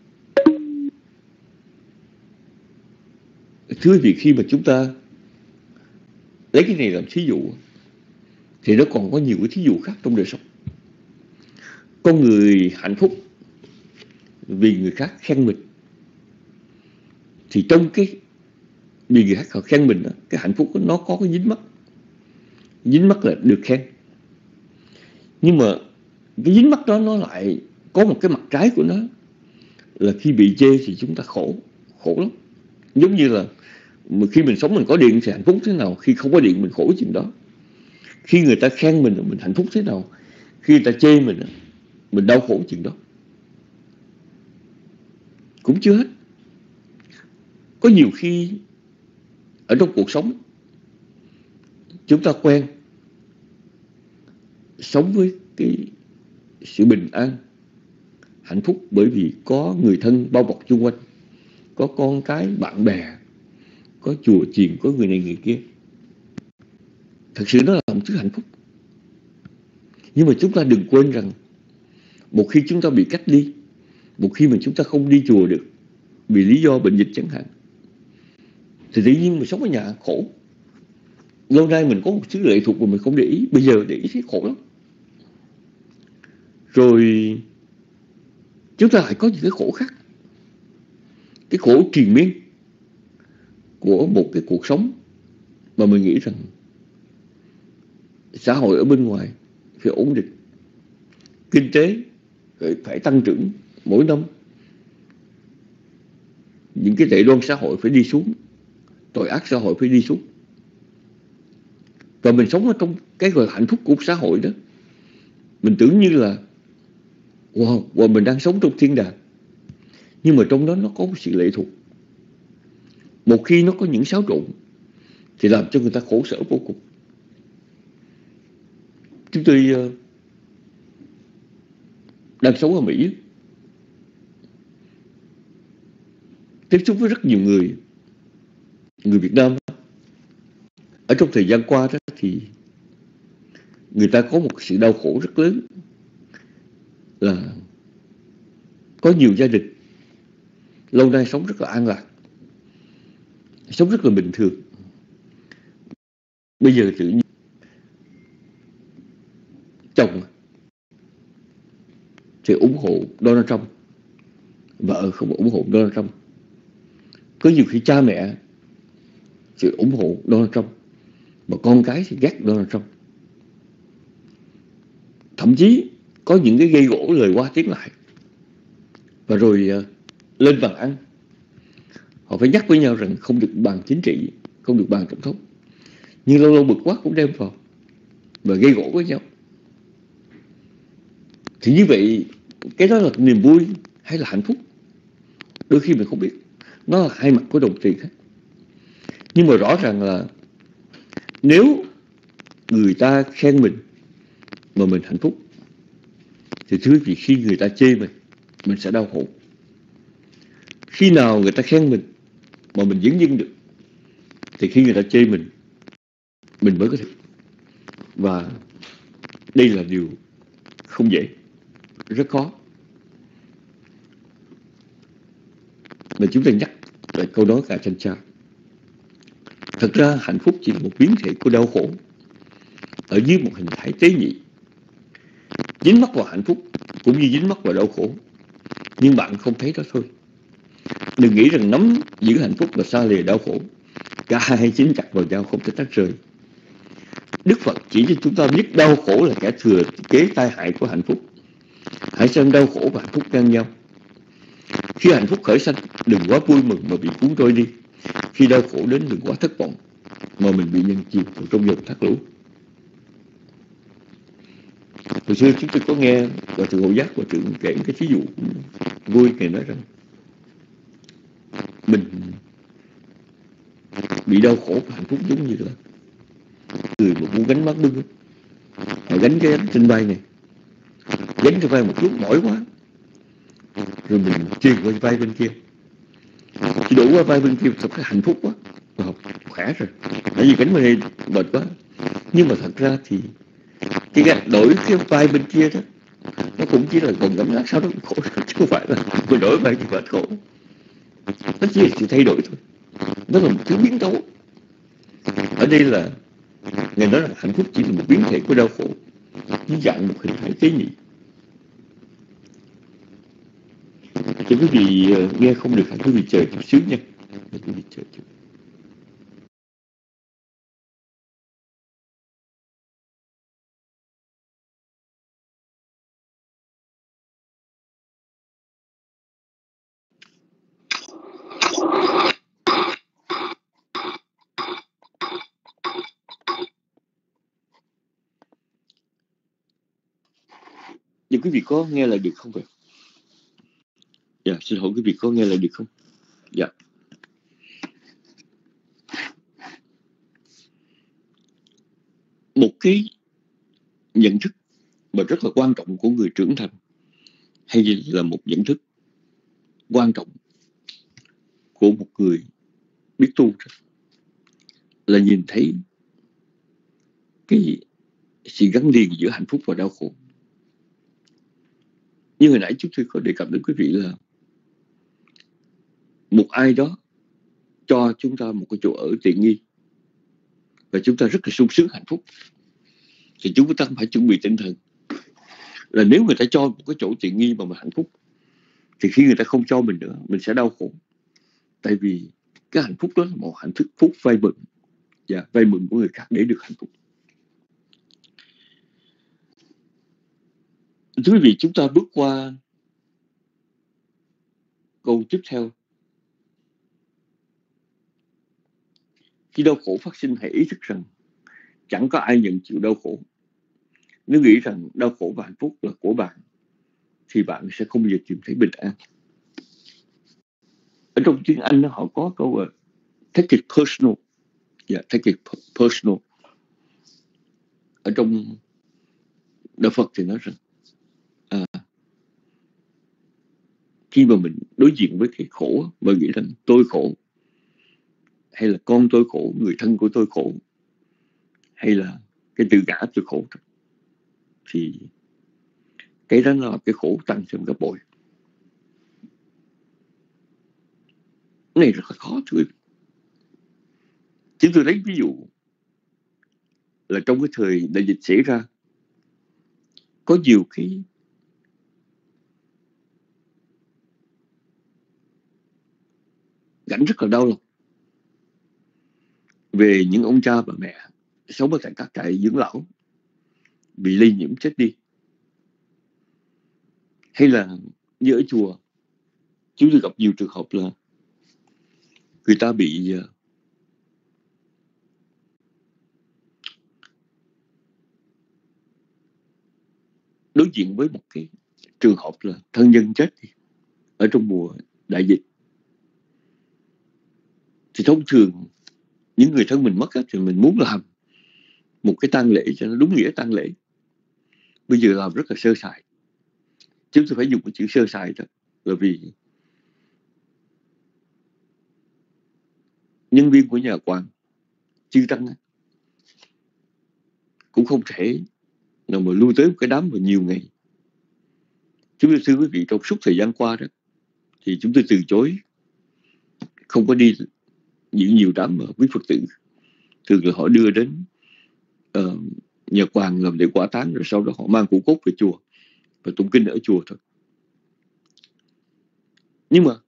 thưa quý vị, khi mà chúng ta lấy cái này làm thí dụ thì nó còn có nhiều cái thí dụ khác trong đời sống. Con người hạnh phúc vì người khác khen mình, thì trong cái vì người khác họ khen mình đó, cái hạnh phúc đó, nó có cái dính mắc là được khen. Nhưng mà cái dính mắc đó nó lại có một cái mặt trái của nó, là khi bị chê thì chúng ta khổ lắm. Giống như là khi mình sống mình có điện thì hạnh phúc thế nào, khi không có điện mình khổ chừng đó. Khi người ta khen mình hạnh phúc thế nào, khi người ta chê mình đau khổ chừng đó. Cũng chưa hết. Có nhiều khi ở trong cuộc sống chúng ta quen sống với cái sự bình an, hạnh phúc bởi vì có người thân bao bọc xung quanh, có con cái, bạn bè, có chùa chiền, có người này người kia. Thật sự nó là một thứ hạnh phúc. Nhưng mà chúng ta đừng quên rằng một khi chúng ta bị cách ly, một khi mà chúng ta không đi chùa được vì lý do bệnh dịch chẳng hạn, thì tự nhiên mình sống ở nhà khổ. Lâu nay mình có một sự lệ thuộc mà mình không để ý, bây giờ để ý thấy khổ lắm. Rồi chúng ta lại có những cái khổ khác, cái khổ triền miên của một cái cuộc sống mà mình nghĩ rằng xã hội ở bên ngoài phải ổn định, kinh tế phải tăng trưởng mỗi năm, những cái tệ đoan xã hội phải đi xuống, tội ác xã hội phải đi xuống. Và mình sống ở trong cái gọi là hạnh phúc của xã hội đó, mình tưởng như là wow, mình đang sống trong thiên đàng. Nhưng mà trong đó nó có một sự lệ thuộc. Một khi nó có những xáo trộn thì làm cho người ta khổ sở vô cùng. Chúng tôi đang sống ở Mỹ, tiếp xúc với rất nhiều người Việt Nam. Ở trong thời gian qua đó thì người ta có một sự đau khổ rất lớn, là có nhiều gia đình lâu nay sống rất là an lạc, sống rất là bình thường. Bây giờ tự nhiên chồng thì ủng hộ Donald Trump, vợ không ủng hộ Donald Trump. Có nhiều khi cha mẹ thì ủng hộ Donald Trump, mà con cái thì ghét Donald Trump. Thậm chí có những cái gây gỗ lời qua tiếng lại, và rồi lên bàn ăn họ phải nhắc với nhau rằng không được bàn chính trị, không được bàn tổng thống, nhưng lâu lâu bực quá cũng đem vào và gây gỗ với nhau. Thì như vậy cái đó là niềm vui hay là hạnh phúc? Đôi khi mình không biết. Nó là hai mặt của đồng tiền hết. Nhưng mà rõ ràng là nếu người ta khen mình mà mình hạnh phúc, thì thưa quý vị, khi người ta chê mình sẽ đau khổ. Khi nào người ta khen mình mà mình dấn dưng được, thì khi người ta chê mình mới có thể. Và đây là điều không dễ, rất khó. Mà chúng ta nhắc lại câu nói của Ajahn Chah. Thật ra hạnh phúc chỉ là một biến thể của đau khổ ở dưới một hình thái tế nhị. Dính mắc vào hạnh phúc cũng như dính mắc vào đau khổ, nhưng bạn không thấy đó thôi. Đừng nghĩ rằng nắm giữ hạnh phúc và xa lìa đau khổ, cả hai dính chặt vào nhau không thể tách rời. Đức Phật chỉ cho chúng ta biết đau khổ là kẻ thừa kế tai hại của hạnh phúc. Hãy xem đau khổ và hạnh phúc ngang nhau. Khi hạnh phúc khởi sanh, đừng quá vui mừng mà bị cuốn trôi đi. Khi đau khổ đến, đừng quá thất vọng mà mình bị nhân chìm vào trong dòng thác lũ. Hồi xưa chúng tôi có nghe Hòa Thượng Hộ Giác, Hòa Thượng kể cái thí dụ vui. Ngài nói rằng mình bị đau khổ và hạnh phúc giống như là người mà muốn gánh bát bưng, họ gánh cái trên vai này, gánh cái vai một lúc mỏi quá, rồi mình truyền qua vai bên kia, chỉ đủ qua vai bên kia thật cái hạnh phúc quá, và họ khỏe rồi. Tại vì gánh bên đây mệt quá, nhưng mà thật ra thì cái đổi cái vai bên kia đó, nó cũng chỉ là còn gánh lát sau đó cũng khổ, chứ không phải là mình đổi vai thì phải khổ. Nó chỉ là sự thay đổi thôi, nó là một thứ biến tấu. Ở đây là Ngài nói là hạnh phúc chỉ là một biến thể của đau khổ, dưới dạng một hình thái tế nhị. Cho quý vị nghe không được, hãy quý vị chờ chút xíu nha. Quý vị chờ chút. Dạ, quý vị có nghe lại được không vậy? Dạ, xin hỏi quý vị có nghe lại được không? Dạ. Một cái nhận thức mà rất là quan trọng của người trưởng thành, hay là một nhận thức quan trọng của một người biết tu, là nhìn thấy cái sự gắn liền giữa hạnh phúc và đau khổ. Như hồi nãy chúng tôi có đề cập đến quý vị là một ai đó cho chúng ta một cái chỗ ở tiện nghi và chúng ta rất là sung sướng hạnh phúc, thì chúng ta phải chuẩn bị tinh thần là nếu người ta cho một cái chỗ tiện nghi mà mình hạnh phúc, thì khi người ta không cho mình nữa, mình sẽ đau khổ. Tại vì cái hạnh phúc đó là một hạnh phúc vay mượn, và vay mượn của người khác để được hạnh phúc. Thưa quý vị, chúng ta bước qua câu tiếp theo. Khi đau khổ phát sinh, hãy ý thức rằng chẳng có ai nhận chịu đau khổ. Nếu nghĩ rằng đau khổ và hạnh phúc là của bạn, thì bạn sẽ không bao giờ tìm thấy bình an. Ở trong tiếng Anh họ có câu là take it personal. Yeah, take it personal. Ở trong Đạo Phật thì nói rằng khi mà mình đối diện với cái khổ mà nghĩ rằng tôi khổ, hay là con tôi khổ, người thân của tôi khổ, hay là cái tự ngã tôi khổ, thì cái đó là cái khổ tăng thêm gấp bội. Cái này rất là khó thưa. Chúng tôi lấy ví dụ là trong cái thời đại dịch xảy ra, có nhiều cái cảnh rất là đau lòng về những ông cha và mẹ sống ở tại các trại dưỡng lão bị lây nhiễm chết đi. Hay là như ở chùa, chúng tôi gặp nhiều trường hợp là người ta bị đối diện với một cái trường hợp là thân nhân chết ở trong mùa đại dịch. Thì thông thường những người thân mình mất thì mình muốn làm một cái tang lễ cho nó đúng nghĩa tang lễ. Bây giờ làm rất là sơ sài. Chúng tôi phải dùng cái chữ sơ sài đó là vì nhân viên của nhà quan, chư tăng cũng không thể nào mà lui tới một cái đám mà nhiều ngày. Chúng tôi thưa quý vị, trong suốt thời gian qua đó thì chúng tôi từ chối không có đi những nhiều đám mà quý Phật tử. Thường là họ đưa đến nhà quan làm lễ quả táng, rồi sau đó họ mang củ cốt về chùa và tụng kinh ở chùa thôi. Nhưng mà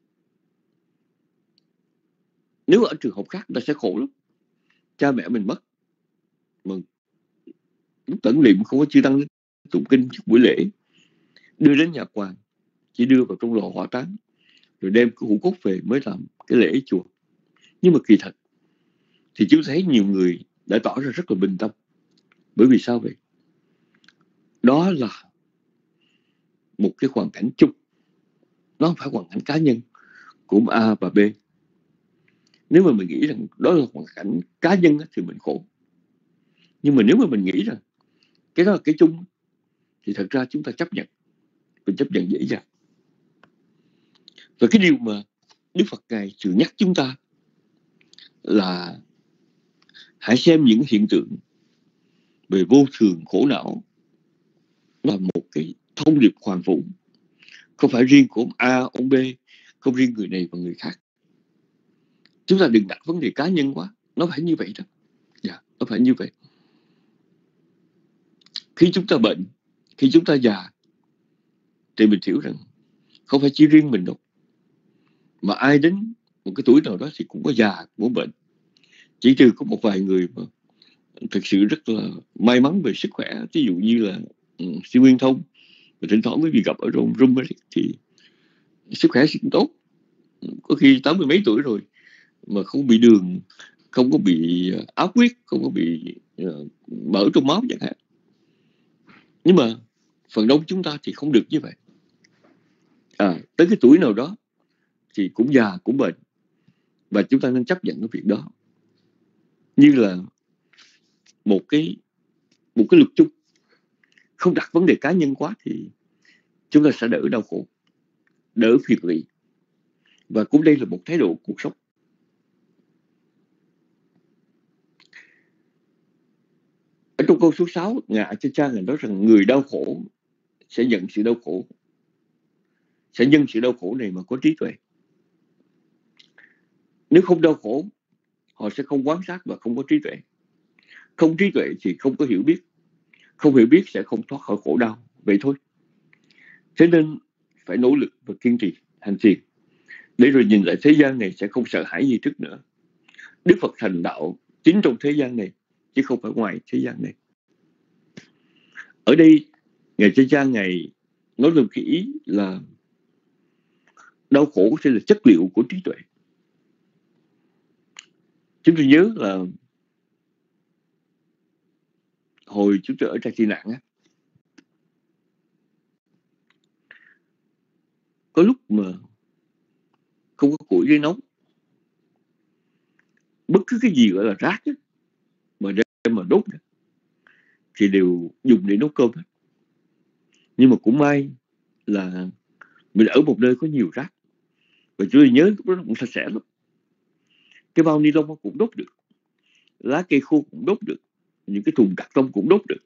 nếu ở trường hợp khác ta sẽ khổ lắm. Cha mẹ mình mất mà lúc tẩn liệm không có chư tăng tụng kinh trước buổi lễ, đưa đến nhà quan, chỉ đưa vào trong lò hỏa táng rồi đem cái hũ cốt về mới làm cái lễ chùa. Nhưng mà kỳ thật thì chúng thấy nhiều người đã tỏ ra rất là bình tâm. Bởi vì sao vậy? Đó là một cái hoàn cảnh chung, nó không phải hoàn cảnh cá nhân của A và B. Nếu mà mình nghĩ rằng đó là hoàn cảnh cá nhân thì mình khổ. Nhưng mà nếu mà mình nghĩ rằng cái đó là cái chung thì thật ra chúng ta chấp nhận. Mình chấp nhận dễ dàng. Và cái điều mà Đức Phật Ngài thường nhắc chúng ta là hãy xem những hiện tượng về vô thường khổ não là một cái thông điệp hoàn vũ, không phải riêng của ông A, ông B, không riêng người này và người khác. Chúng ta đừng đặt vấn đề cá nhân quá. Nó phải như vậy đó. Nó phải như vậy. Khi chúng ta bệnh, khi chúng ta già, thì mình hiểu rằng không phải chỉ riêng mình đâu, mà ai đến một cái tuổi nào đó thì cũng có già, cũng có bệnh. Chỉ trừ có một vài người mà thực sự rất là may mắn về sức khỏe, ví dụ như là Sư Nguyên Thông, và thỉnh thoảng mới bị gặp ở trong room thì sức khỏe cũng tốt, có khi 80 mấy tuổi rồi mà không bị đường, không có bị áp huyết, không có bị mỡ trong máu chẳng hạn. Nhưng mà phần đông chúng ta thì không được như vậy. Tới cái tuổi nào đó thì cũng già, cũng bệnh, và chúng ta nên chấp nhận cái việc đó như là một cái luật chung. Không đặt vấn đề cá nhân quá thì chúng ta sẽ đỡ đau khổ, đỡ phiền lụy, và cũng đây là một thái độ cuộc sống. Ở trong câu số 6, Ngài Ajahn Chah nói rằng người đau khổ sẽ nhận sự đau khổ, sẽ nhân sự đau khổ này mà có trí tuệ. Nếu không đau khổ, họ sẽ không quan sát và không có trí tuệ. Không trí tuệ thì không có hiểu biết, không hiểu biết sẽ không thoát khỏi khổ đau. Vậy thôi. Thế nên phải nỗ lực và kiên trì hành thiền, để rồi nhìn lại thế gian này sẽ không sợ hãi gì trước nữa. Đức Phật thành đạo chính trong thế gian này, chứ không phải ngoài thế gian này. Ở đây Ngài Ajahn Ngài nói lên cái ý là đau khổ sẽ là chất liệu của trí tuệ. Chúng tôi nhớ là hồi chúng tôi ở trại tị nạn á, có lúc mà không có củi để nấu, bất cứ cái gì gọi là rác á, mà đem mà đốt thì đều dùng để nấu cơm hết. Nhưng mà cũng may là mình ở một nơi có nhiều rác, và chúng tôi nhớ lúc đó nó cũng sạch sẽ lắm. Cái bao ni lông cũng đốt được, lá cây khô cũng đốt được, những cái thùng cạc tông cũng đốt được.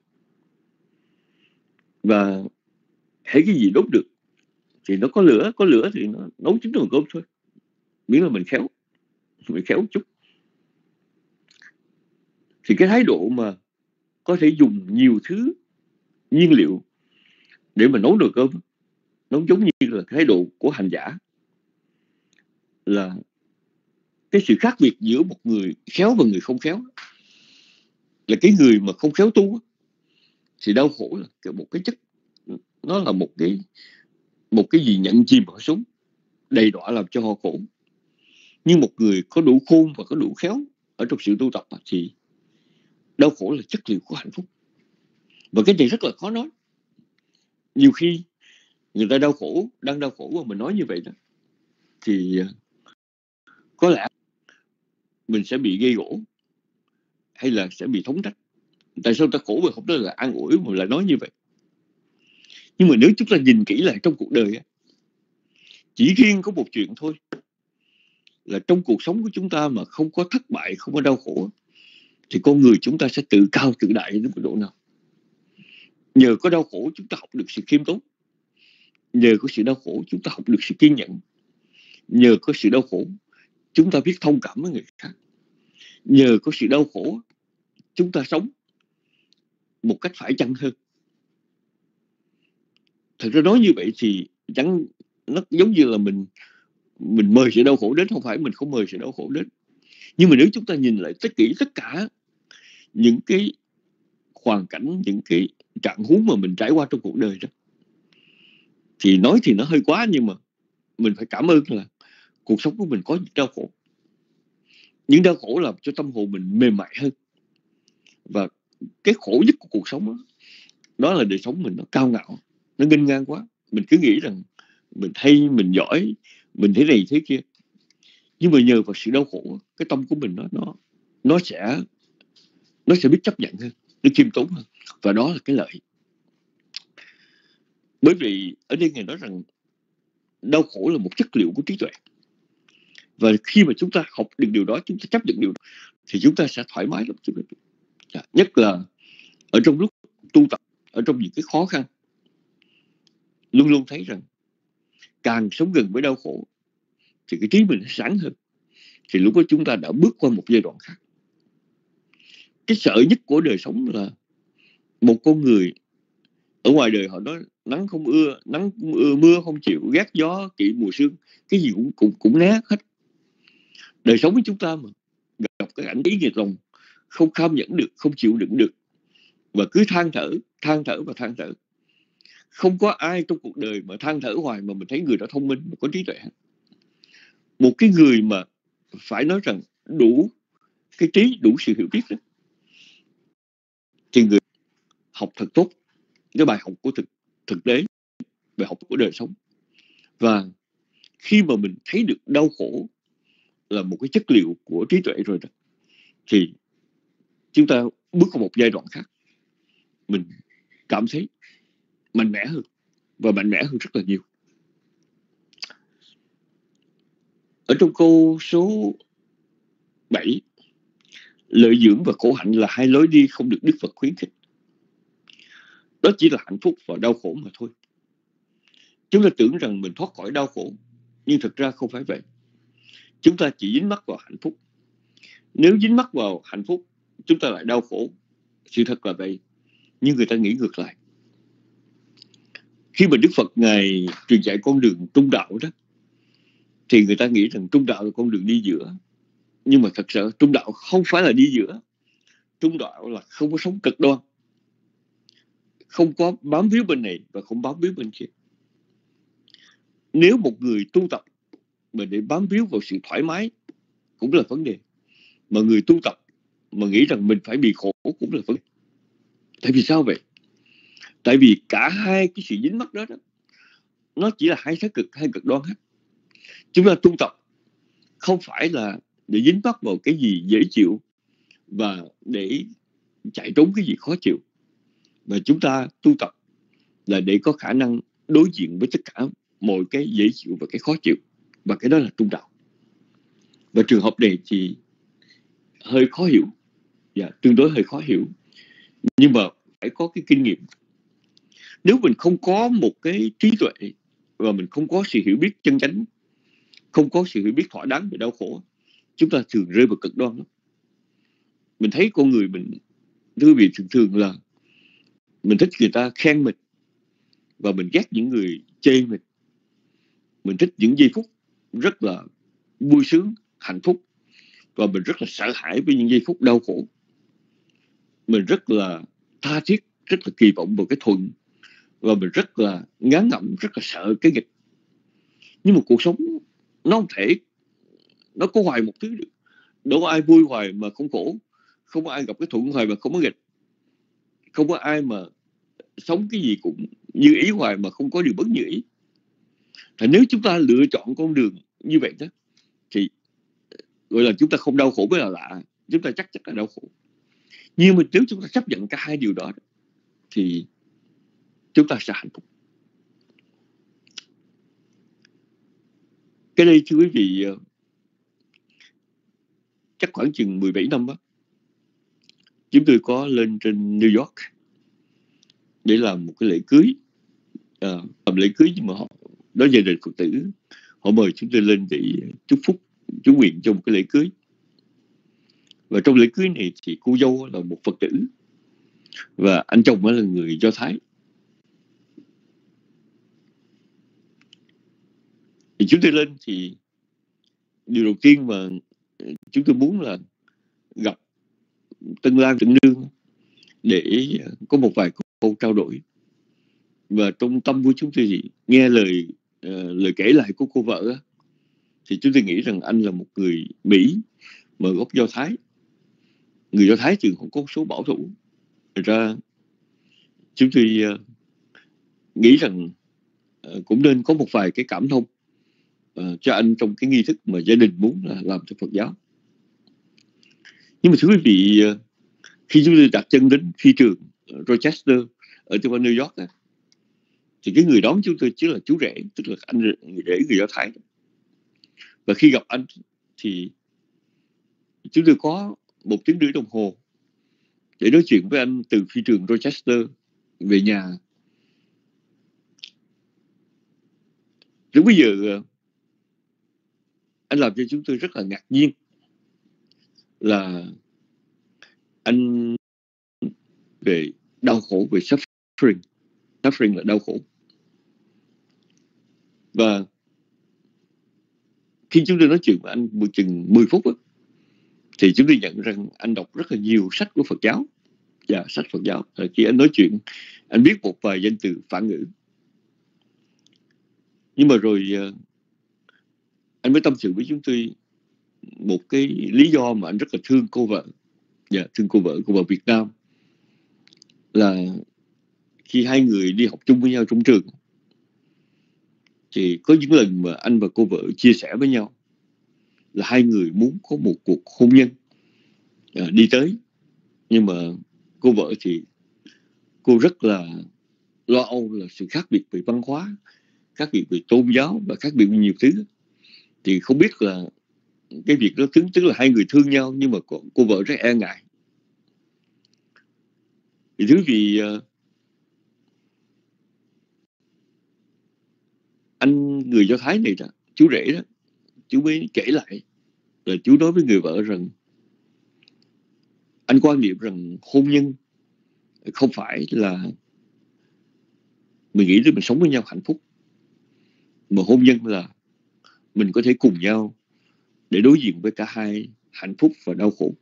Và hễ cái gì đốt được thì nó có lửa thì nó nấu chín nồi cơm thôi, miễn là mình khéo một chút. Thì cái thái độ mà có thể dùng nhiều thứ nhiên liệu để mà nấu nồi cơm, nó giống như là cái thái độ của hành giả. Là cái sự khác biệt giữa một người khéo và người không khéo là cái người mà không khéo tu thì đau khổ là một cái chất, nó là một cái gì nhận chìm họ xuống, đầy đọa làm cho họ khổ. Nhưng một người có đủ khôn và có đủ khéo ở trong sự tu tập thì đau khổ là chất liệu của hạnh phúc. Và cái này rất là khó nói. Nhiều khi người ta đang đau khổ mà mình nói như vậy đó, thì có lẽ mình sẽ bị gây gổ, hay là sẽ bị thống trách. Tại sao ta khổ mà không nói là an ủi mà lại nói như vậy? Nhưng mà nếu chúng ta nhìn kỹ lại trong cuộc đời, chỉ riêng có một chuyện thôi, là trong cuộc sống của chúng ta mà không có thất bại, không có đau khổ, thì con người chúng ta sẽ tự cao tự đại đến mức độ nào? Nhờ có đau khổ chúng ta học được sự khiêm tốn, nhờ có sự đau khổ chúng ta học được sự kiên nhẫn, nhờ có sự đau khổ chúng ta biết thông cảm với người khác, nhờ có sự đau khổ chúng ta sống một cách phải chăng hơn. Thật ra nói như vậy thì chẳng, nó giống như là mình mời sự đau khổ đến, không phải mình không mời sự đau khổ đến. Nhưng mà nếu chúng ta nhìn lại tất cả những cái hoàn cảnh, những cái trạng huống mà mình trải qua trong cuộc đời đó, thì nói thì nó hơi quá, nhưng mà mình phải cảm ơn là cuộc sống của mình có những đau khổ. Những đau khổ làm cho tâm hồn mình mềm mại hơn. Và cái khổ nhất của cuộc sống đó là đời sống mình nó cao ngạo, nó nghênh ngang quá. Mình cứ nghĩ rằng mình hay, mình giỏi, mình thế này thế kia. Nhưng mà nhờ vào sự đau khổ, cái tâm của mình nó sẽ biết chấp nhận hơn, nó khiêm tốn hơn, và đó là cái lợi. Bởi vì ở đây Ngài nói rằng đau khổ là một chất liệu của trí tuệ, và khi mà chúng ta học được điều đó, chúng ta chấp nhận điều đó, thì chúng ta sẽ thoải mái lắm. Nhất là ở trong lúc tu tập, ở trong những cái khó khăn, luôn luôn thấy rằng càng sống gần với đau khổ thì cái trí mình nó sáng hơn. Thì lúc đó chúng ta đã bước qua một giai đoạn khác. Cái sợ nhất của đời sống là một con người ở ngoài đời họ nói nắng không ưa, mưa không chịu, ghét gió kỵ mùa sương, cái gì cũng né hết. Đời sống với chúng ta mà gặp cái cảnh ý nghiệt lòng, không kham nhẫn được, không chịu đựng được, và cứ than thở. Không có ai trong cuộc đời mà than thở hoài mà mình thấy người đó thông minh, có trí tuệ. Một cái người mà phải nói rằng đủ cái trí, đủ sự hiểu biết đó, thì người học thật tốt cái bài học của thực tế, bài học của đời sống. Và khi mà mình thấy được đau khổ là một cái chất liệu của trí tuệ rồi đó, thì chúng ta bước vào một giai đoạn khác. Mình cảm thấy mạnh mẽ hơn, và mạnh mẽ hơn rất là nhiều. Ở trong câu số 7, lợi dưỡng và khổ hạnh là hai lối đi không được Đức Phật khuyến khích. Đó chỉ là hạnh phúc và đau khổ mà thôi. Chúng ta tưởng rằng mình thoát khỏi đau khổ, nhưng thật ra không phải vậy. Chúng ta chỉ dính mắc vào hạnh phúc. Nếu dính mắc vào hạnh phúc, chúng ta lại đau khổ. Sự thật là vậy, nhưng người ta nghĩ ngược lại. Khi mà Đức Phật Ngài truyền dạy con đường trung đạo đó, thì người ta nghĩ rằng trung đạo là con đường đi giữa. Nhưng mà thật sự trung đạo không phải là đi giữa. Trung đạo là không có sống cực đoan, không có bám víu bên này và không bám víu bên kia. Nếu một người tu tập mà để bám víu vào sự thoải mái cũng là vấn đề, mà người tu tập mà nghĩ rằng mình phải bị khổ cũng là vấn đề. Tại vì sao vậy? Tại vì cả hai cái sự dính mắc đó, nó chỉ là hai thái cực, hai cực đoan hết. Chúng ta tu tập không phải là để dính mắc vào cái gì dễ chịu và để chạy trốn cái gì khó chịu, mà chúng ta tu tập là để có khả năng đối diện với tất cả mọi cái dễ chịu và cái khó chịu, và cái đó là trung đạo. Và trường hợp này thì hơi khó hiểu, tương đối hơi khó hiểu, nhưng mà phải có cái kinh nghiệm. Nếu mình không có một cái trí tuệ và mình không có sự hiểu biết chân chánh, không có sự hiểu biết thỏa đáng về đau khổ, chúng ta thường rơi vào cực đoan lắm. Mình thấy con người mình, thưa vị, thường là mình thích người ta khen mình và mình ghét những người chê mình. Mình thích những giây phút rất là vui sướng, hạnh phúc, và mình rất là sợ hãi với những giây phút đau khổ. Mình rất là tha thiết, rất là kỳ vọng vào cái thuận, và mình rất là ngán ngẩm, rất là sợ cái nghịch. Nhưng mà cuộc sống nó không thể nó có hoài một thứ được. Đâu có ai vui hoài mà không khổ, không có ai gặp cái thuận hoài mà không có nghịch, không có ai mà sống cái gì cũng như ý hoài mà không có điều bất như ý. Thì nếu chúng ta lựa chọn con đường như vậy đó, thì gọi là chúng ta không đau khổ mới là lạ. Chúng ta chắc là đau khổ. Nhưng mà nếu chúng ta chấp nhận cả hai điều đó, thì chúng ta sẽ hạnh phúc. Cái đây thưa quý vị, chắc khoảng chừng 17 năm đó, chúng tôi có lên trên New York để làm một cái lễ cưới. Làm lễ cưới, nhưng mà đó gia đình Phật tử họ mời chúng tôi lên để chúc phúc, chú nguyện cho một cái lễ cưới. Và trong lễ cưới này thì cô dâu là một Phật tử và anh chồng là người Do Thái. Thì chúng tôi lên thì điều đầu tiên mà chúng tôi muốn là gặp tân lang tân nương để có một vài câu trao đổi. Và trong tâm của chúng tôi thì nghe lời kể lại của cô vợ, thì chúng tôi nghĩ rằng anh là một người Mỹ mà gốc Do Thái. Người Do Thái thường không có số bảo thủ. Thật ra chúng tôi nghĩ rằng cũng nên có một vài cái cảm thông cho anh trong cái nghi thức mà gia đình muốn là làm cho Phật giáo. Nhưng mà thưa quý vị, khi chúng tôi đặt chân đến phi trường Rochester ở trong New York thì cái người đón chúng tôi chính là chú rể, tức là anh rể người Do Thái. Và khi gặp anh thì chúng tôi có 1 tiếng rưỡi đồng hồ để nói chuyện với anh từ phi trường Rochester về nhà. Lúc bây giờ anh làm cho chúng tôi rất là ngạc nhiên là anh về đau khổ, về suffering là đau khổ. Và khi chúng tôi nói chuyện với anh chừng 10 phút thì chúng tôi nhận rằng anh đọc rất là nhiều sách của Phật giáo và sách Phật giáo. Khi anh nói chuyện, anh biết một vài danh từ phản ngữ. Nhưng mà rồi anh mới tâm sự với chúng tôi một cái lý do mà anh rất là thương cô vợ. Thương cô vợ Việt Nam, là khi hai người đi học chung với nhau trong trường thì có những lần mà anh và cô vợ chia sẻ với nhau là hai người muốn có một cuộc hôn nhân đi tới. Nhưng mà cô vợ thì cô rất là lo âu là sự khác biệt về văn hóa, khác biệt về tôn giáo và khác biệt về nhiều thứ. Thì không biết là cái việc đó tức là hai người thương nhau, nhưng mà cô vợ rất e ngại. Thì thứ vì anh người Do Thái này đó, chú rể đó, chú mới kể lại là chú nói với người vợ rằng anh quan niệm rằng hôn nhân không phải là mình nghĩ đến mình sống với nhau hạnh phúc, mà hôn nhân là mình có thể cùng nhau để đối diện với cả hai hạnh phúc và đau khổ.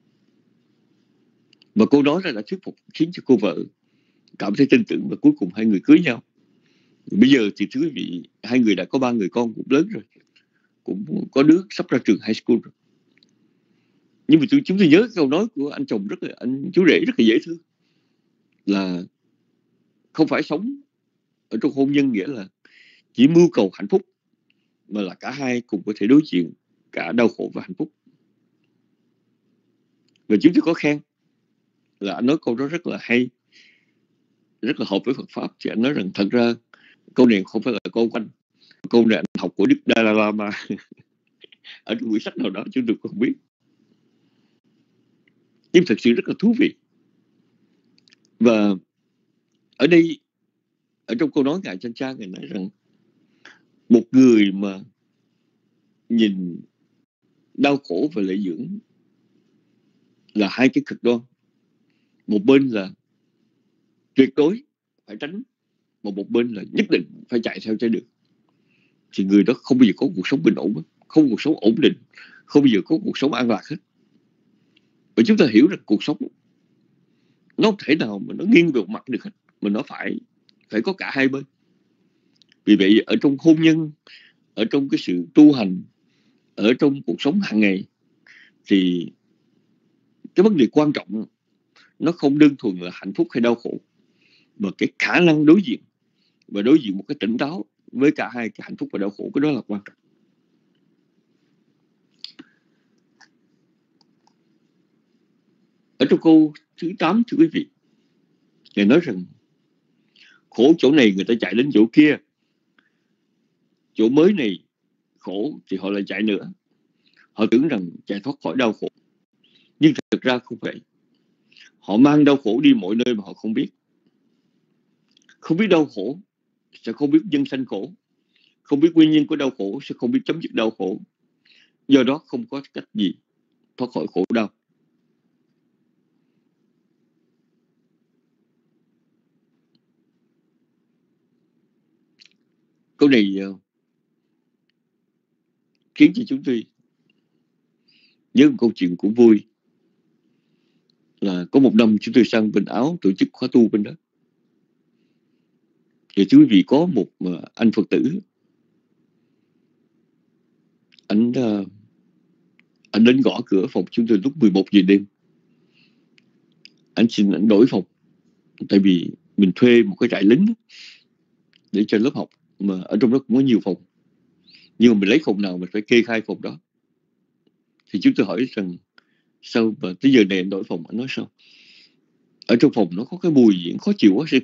Và cô nói ra đã thuyết phục, khiến cho cô vợ cảm thấy tin tưởng, và cuối cùng hai người cưới nhau. Bây giờ thì thưa quý vị, hai người đã có 3 người con cũng lớn rồi, cũng có đứa sắp ra trường high school rồi. Nhưng mà chúng tôi nhớ câu nói của anh chồng anh chú rể rất là dễ thương, là không phải sống ở trong hôn nhân nghĩa là chỉ mưu cầu hạnh phúc, mà là cả hai cùng có thể đối diện cả đau khổ và hạnh phúc. Và chúng tôi có khen là anh nói câu đó rất là hay, rất là hợp với Phật pháp. Thì anh nói rằng thật ra câu này không phải là câu của anh, câu này anh học của Đức Dalai Lama ở trong quyển sách nào đó chúng tôi không biết. Nhưng thật sự rất là thú vị. Và ở đây, ở trong câu nói Ngài Chan Cha, Ngài nói rằng một người mà nhìn đau khổ và lệ dưỡng là hai cái cực đoan. Một bên là tuyệt đối phải tránh, mà một bên là nhất định phải chạy theo cho được. Thì người đó không bao giờ có cuộc sống bình ổn, không có cuộc sống ổn định, không bao giờ có cuộc sống an lạc hết. Và chúng ta hiểu rằng cuộc sống nó không thể nào mà nó nghiêng về một mặt được hết, mà nó phải có cả hai bên. Vì vậy ở trong hôn nhân, ở trong cái sự tu hành, ở trong cuộc sống hàng ngày, thì cái vấn đề quan trọng nó không đơn thuần là hạnh phúc hay đau khổ, mà cái khả năng đối diện, và đối diện một cái tỉnh táo với cả hai cái hạnh phúc và đau khổ, cái đó là quan trọng. Ở trong câu thứ 8, thưa quý vị, Ngài nói rằng khổ chỗ này người ta chạy đến chỗ kia, chỗ mới này khổ thì họ lại chạy nữa. Họ tưởng rằng chạy thoát khỏi đau khổ, nhưng thực ra không phải. Họ mang đau khổ đi mọi nơi mà họ không biết. Không biết đau khổ sẽ không biết nhân sanh khổ, không biết nguyên nhân của đau khổ sẽ không biết chấm dứt đau khổ. Do đó không có cách gì thoát khỏi khổ đau. Câu này khiến cho chúng tôi nhớ một câu chuyện cũng vui. Là có một năm chúng tôi sang bên Áo tổ chức khóa tu bên đó. Thì thưa quý vị, có một anh Phật tử, anh đến gõ cửa phòng chúng tôi lúc 11 giờ đêm. Anh xin anh đổi phòng, tại vì mình thuê một cái trại lính để cho lớp học, mà ở trong đó cũng có nhiều phòng. Nhưng mà mình lấy phòng nào mình phải kê khai phòng đó. Thì chúng tôi hỏi rằng sao mà tới giờ này anh đổi phòng? Anh nói sao? Ở trong phòng nó có cái mùi gì khó chịu quá.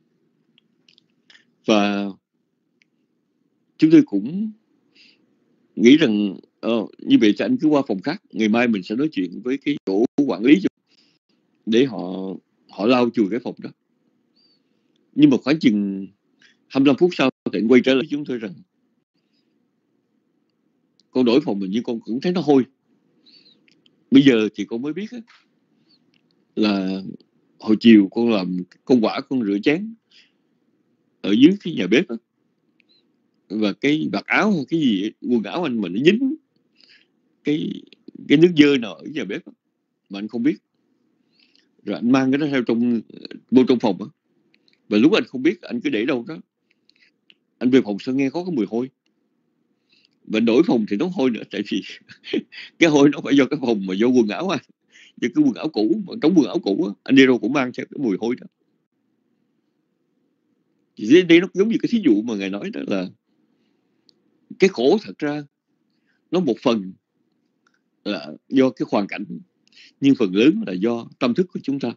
Và chúng tôi cũng nghĩ rằng như vậy thì anh cứ qua phòng khác, ngày mai mình sẽ nói chuyện với cái chỗ quản lý để họ lau chùi cái phòng đó. Nhưng mà khoảng chừng 25 phút sau thì anh quay trở lại chúng tôi rằng con đổi phòng mình, nhưng con cũng thấy nó hôi. Bây giờ thì con mới biết là hồi chiều con làm con quả, con rửa chén ở dưới cái nhà bếp đó, và cái vạt áo hay cái gì quần áo anh mà nó dính cái nước dơ nào ở nhà bếp đó, mà anh không biết. Rồi anh mang cái đó theo vô trong phòng đó. Và lúc anh không biết, anh cứ để đâu đó. Anh về phòng sao nghe có cái mùi hôi. Và đổi phòng thì nó hôi nữa. Tại vì cái hôi nó phải do cái phòng mà do quần áo do cái quần áo cũ. Mà trong quần áo cũ á, anh đi đâu cũng mang theo cái mùi hôi đó. Thì đây nó giống như cái thí dụ mà Ngài nói đó, là cái khổ thật ra nó một phần là do cái hoàn cảnh, nhưng phần lớn là do tâm thức của chúng ta.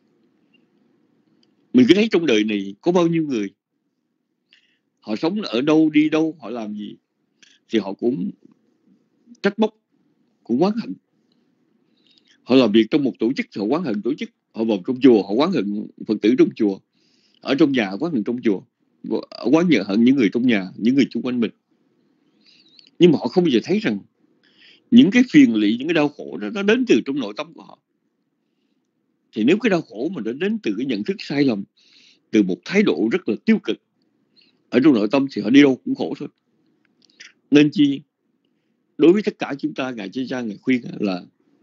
Mình cứ thấy trong đời này có bao nhiêu người, họ sống ở đâu, đi đâu, họ làm gì thì họ cũng trách móc, cũng oán hận. Họ làm việc trong một tổ chức thì họ oán hận tổ chức, họ vào trong chùa họ oán hận Phật tử trong chùa, ở trong nhà oán hận trong chùa, oán hận những người trong nhà, những người xung quanh mình. Nhưng mà họ không bao giờ thấy rằng những cái phiền lụy, những cái đau khổ đó nó đến từ trong nội tâm của họ. Thì nếu cái đau khổ mà nó đến từ cái nhận thức sai lầm, từ một thái độ rất là tiêu cực ở trong nội tâm, thì họ đi đâu cũng khổ thôi. Nên chi đối với tất cả chúng ta, Ngài Chơn Cha Ngài khuyên là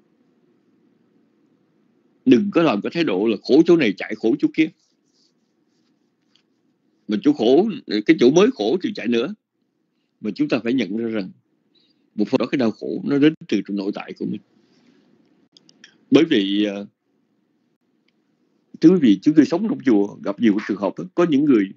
đừng có làm cái thái độ là khổ chỗ này chạy khổ chỗ kia. Mà chỗ khổ, cái chỗ mới khổ thì chạy nữa. Mà chúng ta phải nhận ra rằng một phần đó cái đau khổ nó đến từ trong nội tại của mình. Bởi vì thưa quý vị, chúng tôi sống trong chùa gặp nhiều trường hợp đó. Có những người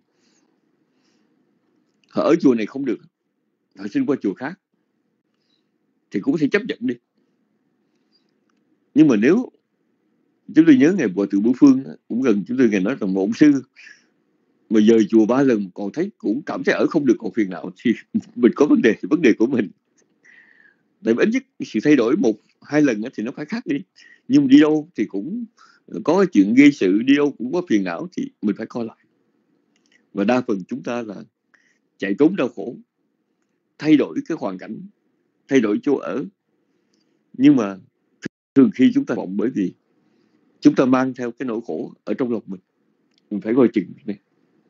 họ ở chùa này không được, họ xin qua chùa khác thì cũng có thể chấp nhận đi. Nhưng mà nếu chúng tôi nhớ ngày Hòa Thượng Bửu Phương cũng gần chúng tôi, Ngài nói rằng một ông sư mà dời chùa 3 lần còn thấy cũng cảm thấy ở không được, còn phiền não, thì mình có vấn đề của mình. Tại vì ít nhất sự thay đổi 1-2 lần thì nó phải khác đi. Nhưng mà đi đâu thì cũng có cái chuyện gây sự, đi đâu cũng có phiền não, thì mình phải coi lại. Và đa phần chúng ta là chạy trốn đau khổ, thay đổi cái hoàn cảnh, thay đổi chỗ ở. Nhưng mà thường khi chúng ta vọng, bởi vì chúng ta mang theo cái nỗi khổ ở trong lòng mình phải coi chừng này.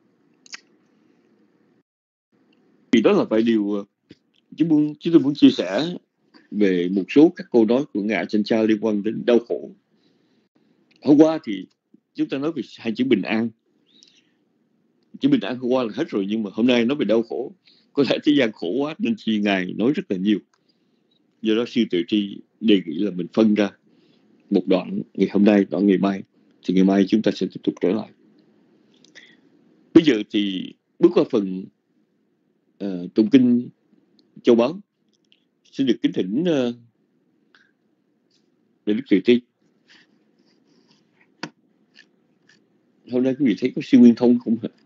Vì đó là vài điều chúng tôi muốn chia sẻ về một số các câu nói của Ngài Chơn Cha liên quan đến đau khổ. Hôm qua thì chúng ta nói về 2 chữ bình an. Chữ bình an hôm qua là hết rồi, nhưng mà hôm nay nói về đau khổ. Có lẽ thế gian khổ quá nên chi Ngài nói rất là nhiều. Do đó sư Tuệ Tri đề nghị là mình phân ra một đoạn ngày hôm nay, đoạn ngày mai. Thì ngày mai chúng ta sẽ tiếp tục trở lại. Bây giờ thì bước qua phần tụng kinh Châu Báu. Xin được kính thỉnh Đại Đức Tuệ Tri. Hôm nay quý vị thấy có siêu nguyên thông không hả?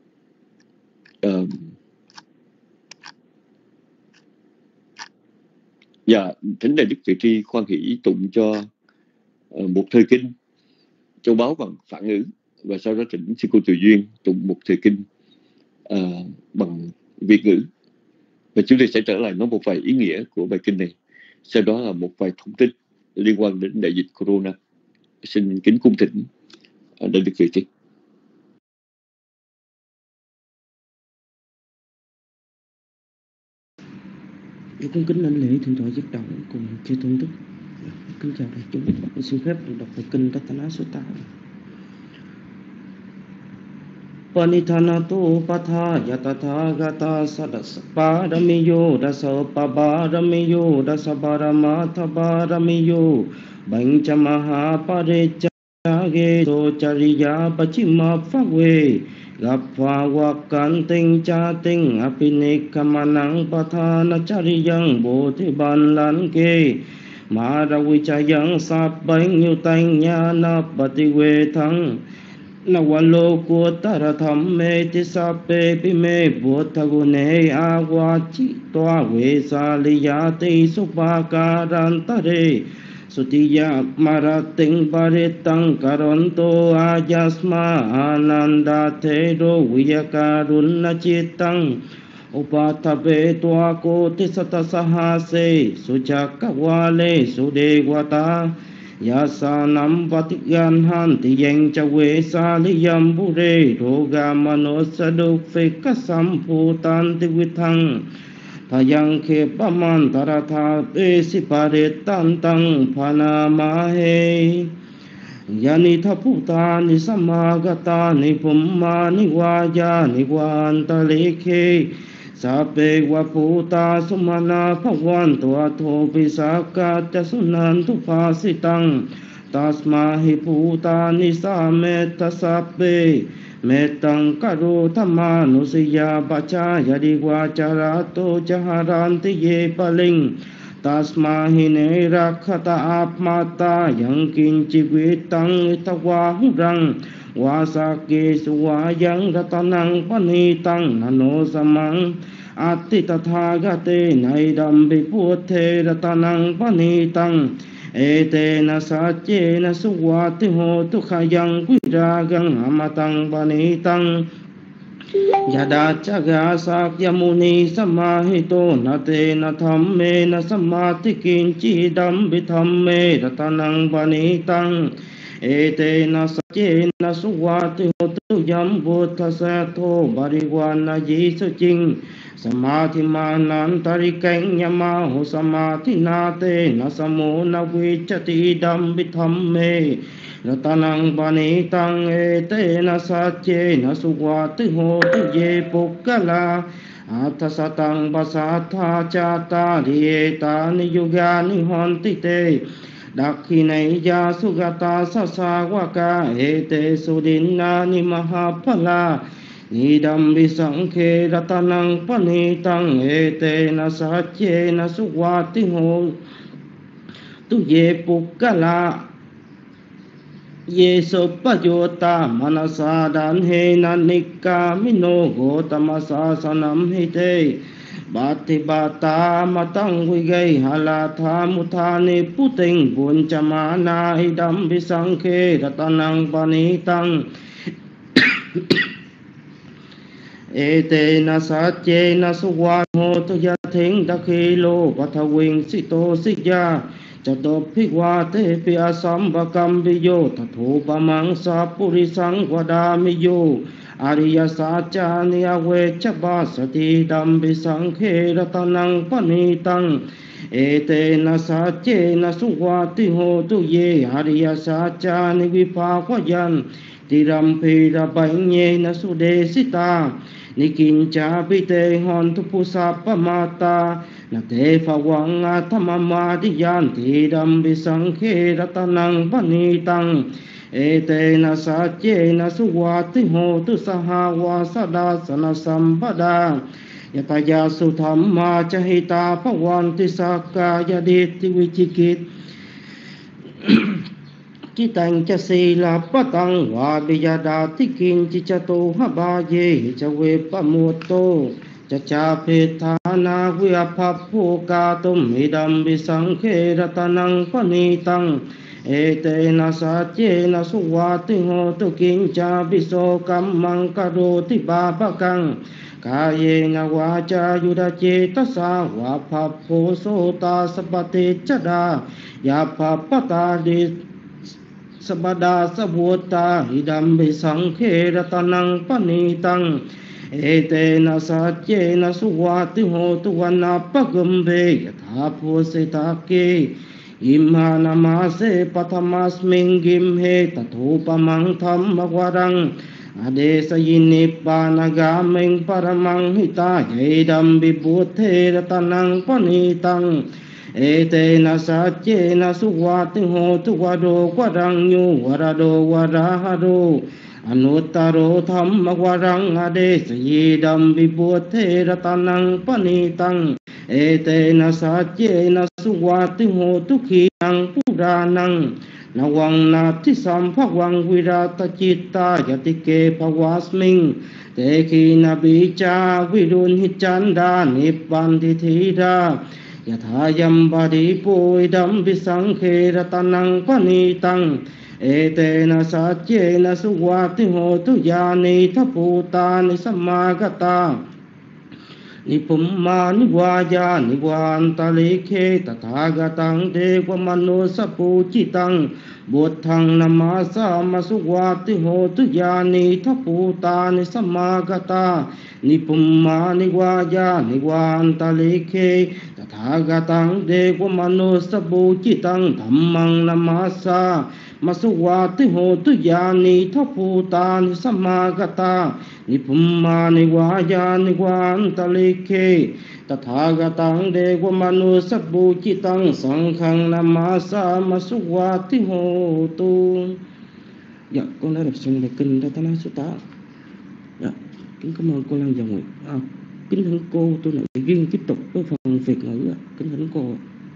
Dạ, thỉnh Đại Đức Tuệ Tri khoan hỷ tụng cho một thời kinh Châu Báu bằng phản ngữ, và sau đó thỉnh sư cô Từ Duyên tụng một thời kinh bằng Việt ngữ. Và chúng tôi sẽ trở lại nói một vài ý nghĩa của bài kinh này. Sau đó là một vài thông tin liên quan đến đại dịch Corona. Xin kính cung thỉnh Đại Đức Tuệ Tri. Cung kính lãnh lễ thượng tọa Giác Đạo cùng chư tôn đức. Kính chào đại chúng. Xin phép được đọc bài kinh Ratana Sutta. Panithanato patha yatatha gata sadasparamiyo dasapabaramiyo dasabaramatabharamiyo Bancamaha parecha ghê tô chariya pachima pháp quê gặp phá hoặc cản tinh cha tinh apinikamanang pathana chariyang bồ thị ban lan kê mà ra quy cha yang sáp bánh như tanh nha na pati quê thăng na walo ko tara tham me ti sa pe pi me bo tha gu ne a wa chi toa we sa li ya te su pa ka ran ta re sutiya mara ting pare tang karon to a jasma ananda the do wiya karun na chitang upathape toa ko ti sata saha se sujaka wale sude wata yasanam patigan hanti yang cawe saliyam bure roga manosaduk feka samputan tiwithang thayang khe paman taratha pesi pare tantang phanamahe yani thaputa ni samagata ni pumma ni waya ni wantalekhe sape waputa sumana phagwan toa tho pisaka tasunan tu pasitang tasma hi puta nisame tasape metang karo tamanusiya baca yadi wacarato jaharanti ye paling tasma hi ne rakhata apmata yang kinci witang itawa hurang wasake suwayang ratanang panitang nano samang ati tathagate naidam viputhe ratanang panitang etena satyena suwati hotu khayang viragang amatang panitang yada caga sakya muni samahito nate na thamme na samati kinchi dam vithamme ratanang panitang etena satyena suwati hotu yam buddha satho bariwana jisu ching samadhi manan tarikeng yama ho samadhi nate na samo na vichati dam vithamme ratanang panitang etena satyena suwati hotu ye pukkala atha satang basatha chata rieta niyugani honti te dakhinaya sugata sasawaka ete sudinna ni mahapala nidam visangkhe ratanang panitang etena satyena suwati ho tu ye pukkala ye sopajota manasa danhena nikkamino gotama sasanam hite bati bata matang wigai halatha muthani puting buncamana idam visangkhe ratanang panitang etena satyena suwaho tu yathing dakhilo pathawing sito sikya chato phigwate pya sambakam biyo tatho pamang sapurisang vadamiyo Arya sacha niyawe chabasati dambi sangkhe ratanang panitang etena satyena suwati hotu ye Arya sacha nivipakwayan tirampira banyena sudesita nikincha pite hontu pusapa mata nate phawanga thamamadiyan dambi sangkhe ratanang panitang etena satyena suwati hotu sahawa sadasana sampada yataya suthamma cahita pawanti sakaya diti vichikit kitang cha sila patang vabiyadati kinchi chato habaye chawe pamuto chacha pethana vyaphapukatum idam visangkhe ratanang panitang etena satyena suwati hotu kincha visokamang karoti babakang kayena waca yuda cetasa wapapho sota sapate cada yapapata di sabada sabuta hidam visangkhe ratanang panitang etena satyena suwati hotu vanapagumbe yathapo setake imha namase pathamasming gimhe tathopamang dhammagwarang adesa yinippanagaming paramang hita yedam vibhuthe ratanang panitang ete na sa che na su wa ti ho tu wa do wa rang nyu wa ra do wa ra ha do anuttaro thamma wa rang ade si dam vi pu the ra tanang panitang ete na sa che na su wa ti ho tu khi nang pu ra nang na wang na thi sam pha wang virata chitta yati ke phawasming te khi na bi cha virun hi chanda nipan thi thi ra yathayam badi poidam visangkhe ratanang panitang etena satyena suwati hotu yani thaputani samagata nipumma niwaya niwantalikhe tathagatang deva manusapuchitang buddhang namasa masuwati hotu yani thaputani samagata nipumma niwaya niwantalikhe tathagatang deva manusapuchitang dhammang namasa masuwati hotu yani thaputani samagata nipumma niwaya niwantalikhe tathagatang deva manusapuchitang sanghang namasa masuwati hotu. Dạ, con đã đọc xong bài kinh Ratana Sutta. Dạ, kính cảm ơn cô Lan Già Nguyệt. Kính thưa cô, tôi lại riêng tiếp tục với phần Việt ngữ. Kính thưa cô.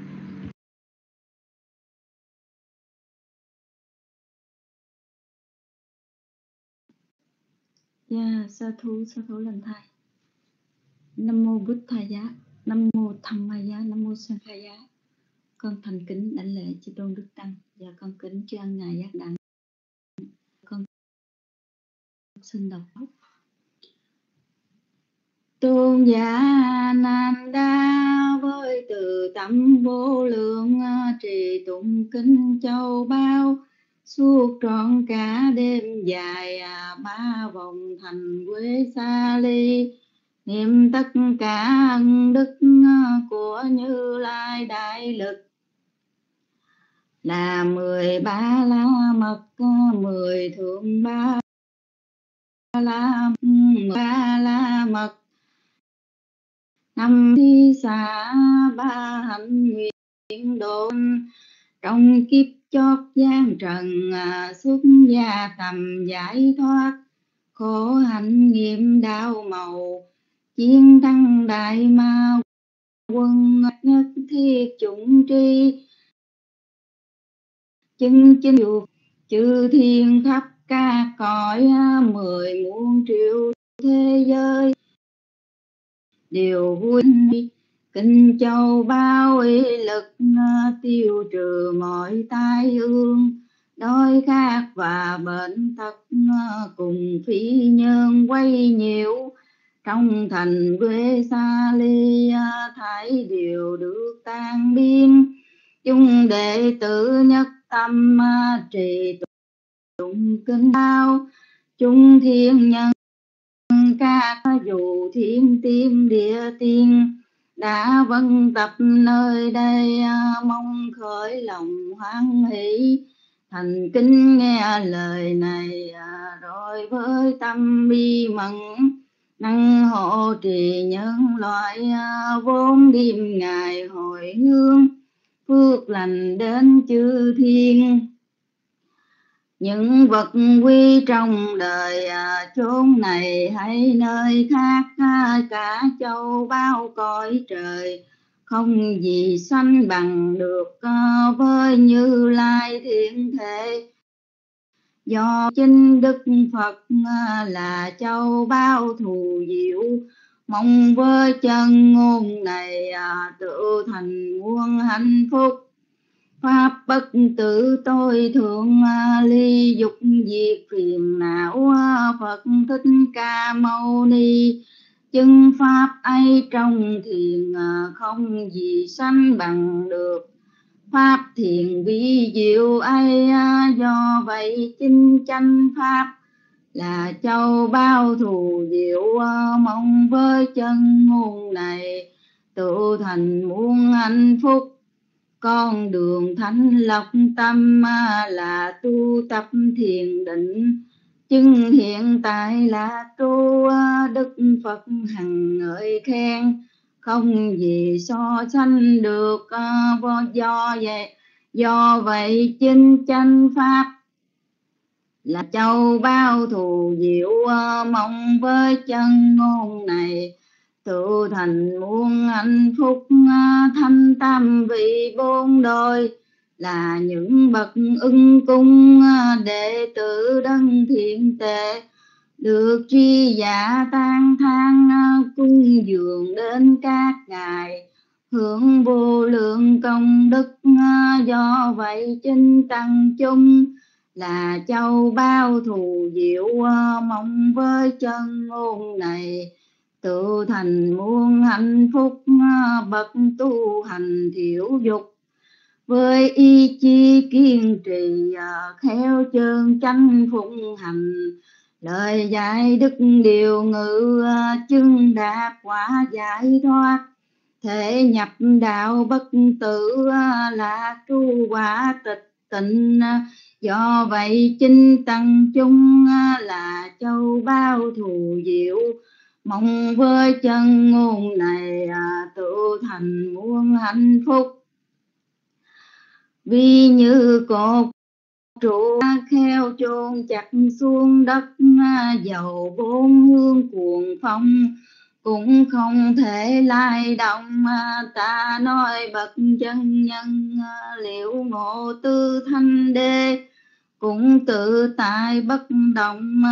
Dạ, sa thú lần thai. Nam mô Buddhaya, Nam mô Dhammaya, Nam mô Sanghaya. Con thành kính đảnh lễ chư tôn đức tăng và con kính tri ân ngài giác đẳng. Con xin đọc. Tôn giả Nam Đa với từ tâm vô lượng trì tụng kinh châu bao suốt trọn cả đêm dài ba vòng thành Quế Sa Ly, niệm tất cả ân đức của Như Lai đại lực là 13 la mật, 10 thượng ba la, 13 la mật, 5 thi xả, 3 hạnh nguyện độ trong kiếp chót gian trần, xuất gia tầm giải thoát khổ hạnh nghiệm đạo màu, chiến thắng đại ma quân nhất thiết chủng tri, chân chinh dục chư thiên khắp các cõi 10 muôn triệu thế giới đều vui kinh châu bao uy lực tiêu trừ mọi tai ương đói khát và bệnh tật cùng phi nhân quay nhiễu trong thành Quế Sa Ly thảy đều được tan biến. Chúng đệ tử nhất tâm trì tụng kinh bao, chúng thiên nhân các dù thiên tiên địa tiên đã vân tập nơi đây, mong khởi lòng hoan hỷ thành kính nghe lời này, rồi với tâm bi mẫn năng hộ trì nhân loại, vốn đêm ngày hồi hương phước lành đến chư thiên. Những vật quý trong đời chốn này hay nơi khác, cả châu bao cõi trời không gì sánh bằng được với Như Lai thiện thể. Do chính Đức Phật là châu bao thù diệu, mong với chân ngôn này tự thành muôn hạnh phúc. Pháp bất tử tôi thượng ly dục diệt phiền não, Phật Thích Ca Mâu Ni chứng pháp ấy trong thiền không gì sánh bằng được. Pháp thiền vi diệu ấy do vậy chinh chánh pháp là châu bao thù diệu, mong với chân ngôn này tự thành muôn hạnh phúc. Con đường thánh lộc tâm là tu tập thiền định, chứng hiện tại là tu Đức Phật hằng ngợi khen. không gì so sánh được. Do vậy chinh chánh pháp là châu bao thù diệu, mong với chân ngôn này tự thành muôn hạnh phúc. Thanh tam vị bốn đôi là những bậc ưng cung, đệ tử đấng thiện tệ được tri giả tán thán, cung dường đến các ngài hưởng vô lượng công đức. Do vậy chinh tăng chung là châu bao thù diệu, mong với chân ngôn này tự thành muôn hạnh phúc. Bậc tu hành thiểu dục với ý chí kiên trì, khéo chân chánh phụng hành lời dạy đức điều ngự, chứng đạt quả giải thoát thể nhập đạo bất tử, là tru quả tịch tịnh. Do vậy chinh tăng chung là châu bao thù diệu, mong với chân ngôn này tự thành muôn hạnh phúc. Vì như cột trụ khéo chôn chặt xuống đất, dầu bốn hương cuồng phong cũng không thể lay động. Ta nói bậc chân nhân liệu ngộ tư thanh đế cũng tự tại bất động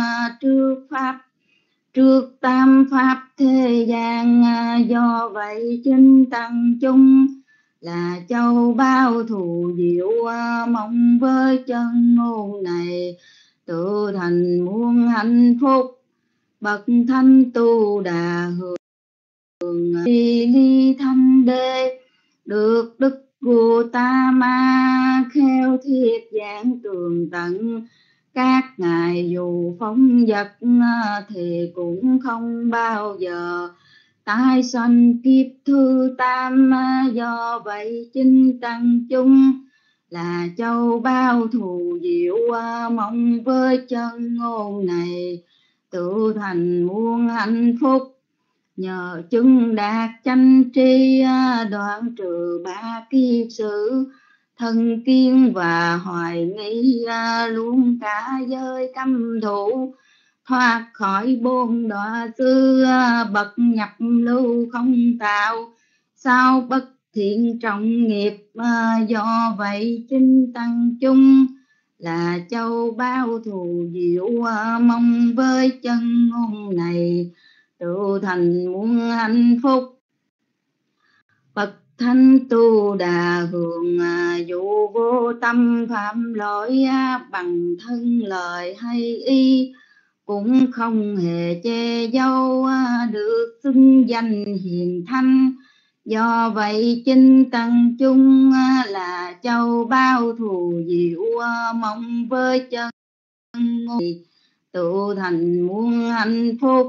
trước tam pháp thế gian. Do vậy chinh tăng chung là châu bao thù diệu, mong với chân ngôn này tự thành muôn hạnh phúc. Bậc thanh tu đà hưởng ly thanh đế được đức Gautama khéo thiết giảng tường tận. Các ngài dù phóng dật thì cũng không bao giờ tái sanh kiếp thứ tam. Do vậy chinh tăng chung là châu bao thù diệu, mong với chân ngôn này tự thành muôn hạnh phúc. Nhờ chứng đạt chánh tri đoạn trừ ba kiếp sử, thân kiến và hoài nghi luôn cả giới căm thù, thoát khỏi bốn đọa tư bậc nhập lưu không tạo sao bất thiện trọng nghiệp. Do vậy chinh tăng chung là châu bao thù diệu, mong với chân ngôn này tự thành muôn hạnh phúc. Bậc thanh tu đà hưởng dụ vô tâm phạm lỗi, bằng thân lời hay ý cũng không hề che giấu, được xưng danh hiền thanh. Do vậy chinh tăng chung là châu bao thù diệu, mong với chân ngôn tự thành muôn hạnh phúc.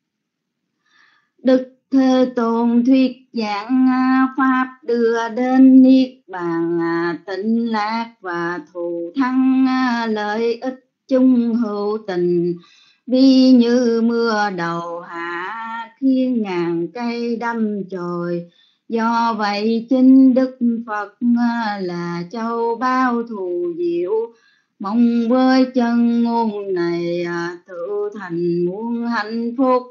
Đức Thế Tôn thuyết giảng pháp đưa đến niết bàn tịnh lạc và thù thắng, lợi ích chung hữu tình. Ví như mưa đầu hạ khiến ngàn cây đâm chồi. Do vậy chính Đức Phật là châu bao thù diệu, mong với chân ngôn này tự thành muôn hạnh phúc.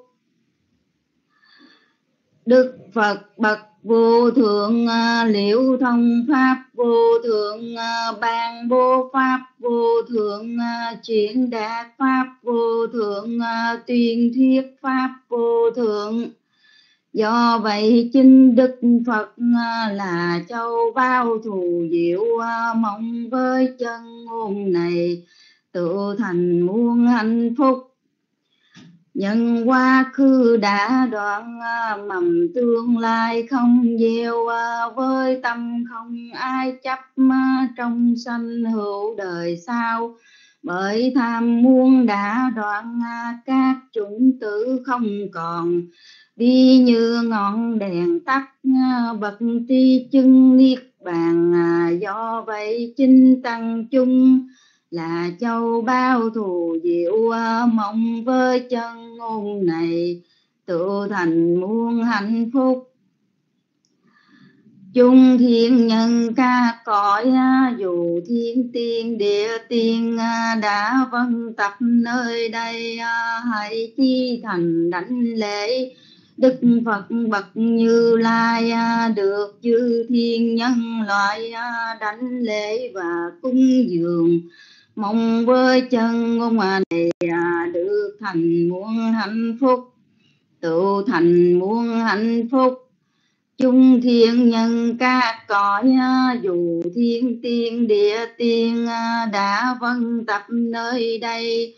Đức Phật bậc vô thượng liễu thông pháp vô thượng, ban bố pháp vô thượng, chuyển đạt pháp vô thượng, tuyên thuyết pháp vô thượng. Do vậy chính Đức Phật là châu bao thù diệu, mong với chân ngôn này tự thành muôn hạnh phúc. Nhân quá khứ đã đoạn, mầm tương lai không gieo, với tâm không ai chấp, trong sanh hữu đời sau. Bởi tham muốn đã đoạn, các chủng tử không còn. Ví như ngọn đèn tắt, bậc tri chứng niết bàn. Do vậy chinh tăng chung là châu bao thù diệu, mong với chân ngôn này tự thành muôn hạnh phúc. chung thiên nhân ca cõi, dù thiên tiên địa tiên đã vân tập nơi đây, hãy chi thành đảnh lễ Đức Phật bậc Như Lai, được chư thiên nhân loại đảnh lễ và cúng dường. Mong với chân ngôn này được thành muôn hạnh phúc, tự thành muôn hạnh phúc. Chung thiên nhân ca cõi, dù thiên tiên địa tiên đã vân tập nơi đây,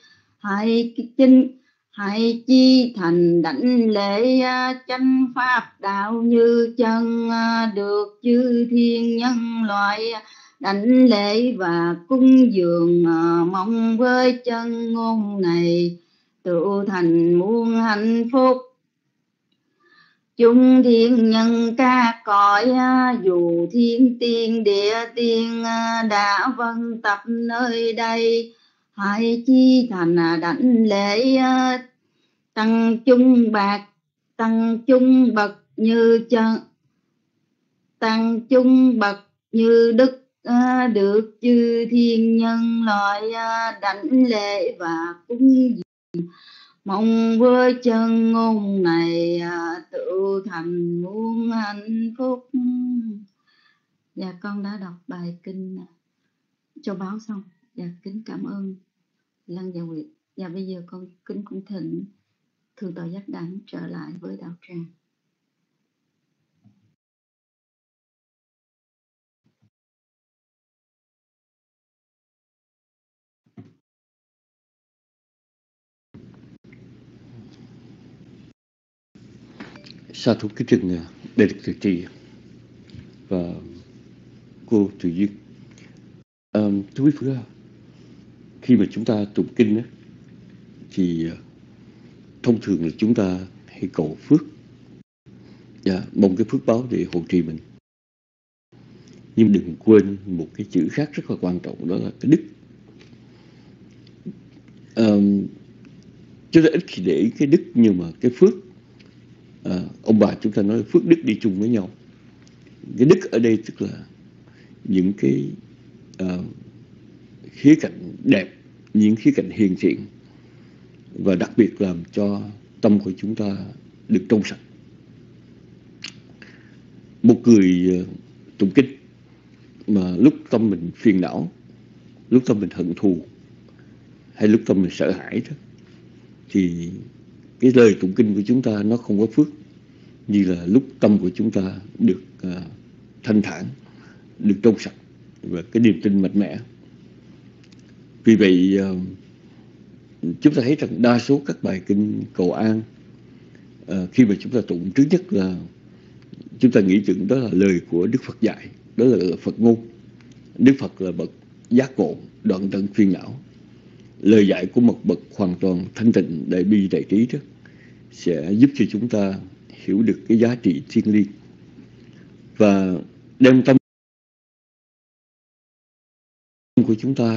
hãy chi thành đảnh lễ chánh pháp đạo như chân, được chư thiên nhân loại đảnh lễ và cúng dường. Mong với chân ngôn này tự thành muôn hạnh phúc. Chung thiên nhân ca cõi, dù thiên tiên địa tiên đã vân tập nơi đây, hãy chi thành đảnh lễ tăng chung bậc như chân, tăng chung bậc như đức, được chư thiên nhân loại đảnh lễ và cúng dường. Mong với chân ngôn này tự thành muôn hạnh phúc. Dạ con đã đọc bài kinh Châu Báu xong. Dạ kính cảm ơn Lăng Dạ Nguyệt. Dạ bây giờ con kính cũng thỉnh Thượng tọa Giác Đẳng trở lại với đạo tràng. Sa thú kính trình Đại đức Từ Trì và cô Từ Duyên. Thưa quý Phật, khi mà chúng ta tụng kinh thì thông thường là chúng ta hay cầu phước, mong cái phước báo để hộ trì mình. Nhưng đừng quên một cái chữ khác rất là quan trọng, đó là cái đức. Chúng ta ít khi để cái đức, nhưng mà cái phước, ông bà chúng ta nói phước đức đi chung với nhau. Cái đức ở đây tức là những cái khía cạnh đẹp, những khía cạnh hiền thiện, và đặc biệt làm cho tâm của chúng ta được trong sạch. Một người tụng kinh mà lúc tâm mình phiền não, lúc tâm mình hận thù, hay lúc tâm mình sợ hãi đó, thì cái lời tụng kinh của chúng ta nó không có phước như là lúc tâm của chúng ta được thanh thản, được trong sạch và cái niềm tin mạnh mẽ. Vì vậy chúng ta thấy rằng đa số các bài kinh cầu an, khi mà chúng ta tụng, trước nhất là chúng ta nghĩ tưởng đó là lời của Đức Phật dạy, đó là Phật ngôn. Đức Phật là bậc giác ngộ, đoạn tận phiền não. Lời dạy của một bậc hoàn toàn thanh tịnh, đại bi đại trí đó sẽ giúp cho chúng ta hiểu được cái giá trị thiêng liêng và đem tâm của chúng ta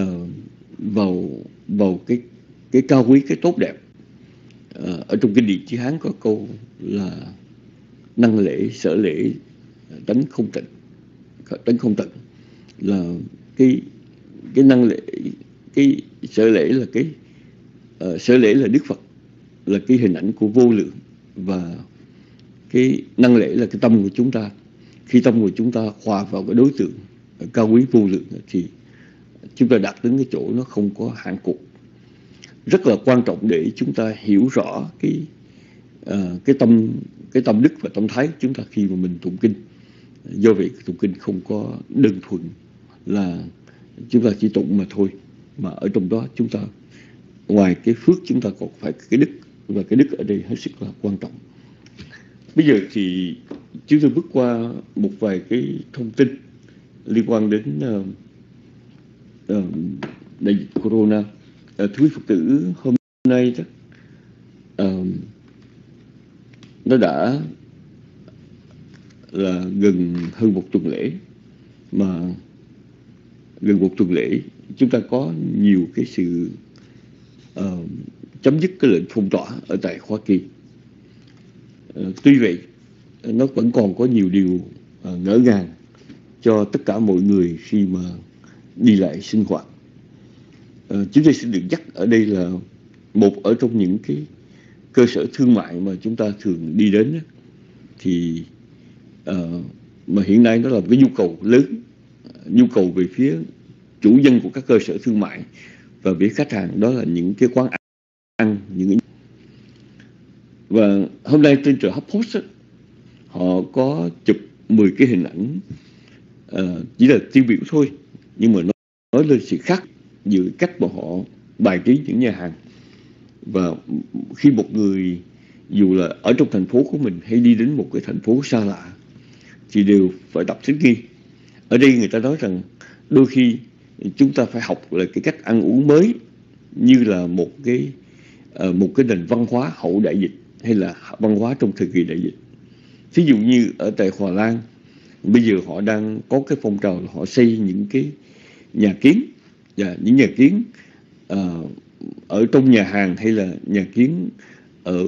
vào cái cao quý, cái tốt đẹp. Ở trong kinh Địa Chí Hán có câu là năng lễ, sở lễ, tánh không tịnh. Tánh không tịnh là cái năng lễ, cái sở lễ là sở lễ là Đức Phật, là cái hình ảnh của vô lượng, và cái năng lễ là cái tâm của chúng ta. Khi tâm của chúng ta hòa vào cái đối tượng cao quý vô lượng thì chúng ta đạt đến cái chỗ nó không có hạn cuộc. Rất là quan trọng để chúng ta hiểu rõ cái tâm đức và tâm thái của chúng ta khi mà mình tụng kinh. Do vậy tụng kinh không có đơn thuần là chúng ta chỉ tụng mà thôi, mà ở trong đó chúng ta ngoài cái phước chúng ta còn phải cái đức, và cái đức ở đây hết sức là quan trọng. Bây giờ thì chúng tôi bước qua một vài cái thông tin liên quan đến đại dịch corona. Thưa quý Phật tử, hôm nay đó, nó đã là gần hơn một tuần lễ, mà gần một tuần lễ chúng ta có nhiều cái sự chấm dứt cái lệnh phong tỏa ở tại Hoa Kỳ. Tuy vậy nó vẫn còn có nhiều điều ngỡ ngàng cho tất cả mọi người khi mà đi lại sinh hoạt. Chúng tôi xin được nhắc ở đây là một ở trong những cái cơ sở thương mại mà chúng ta thường đi đến thì mà hiện nay nó là một cái nhu cầu lớn, nhu cầu về phía chủ nhân của các cơ sở thương mại và với khách hàng, đó là những cái quán ăn, và hôm nay trên tờ HuffPost họ có chụp 10 cái hình ảnh, chỉ là tiêu biểu thôi, nhưng mà nói lên sự khác giữa cách mà họ bài trí những nhà hàng. Và khi một người dù là ở trong thành phố của mình hay đi đến một cái thành phố xa lạ thì đều phải tập thích nghi. Ở đây người ta nói rằng đôi khi chúng ta phải học là cái cách ăn uống mới như là một cái nền văn hóa hậu đại dịch hay là văn hóa trong thời kỳ đại dịch. Ví dụ như ở tại Hòa Lan, bây giờ họ đang có cái phong trào là họ xây những cái nhà kiến, và những nhà kiến ở trong nhà hàng hay là nhà kiến ở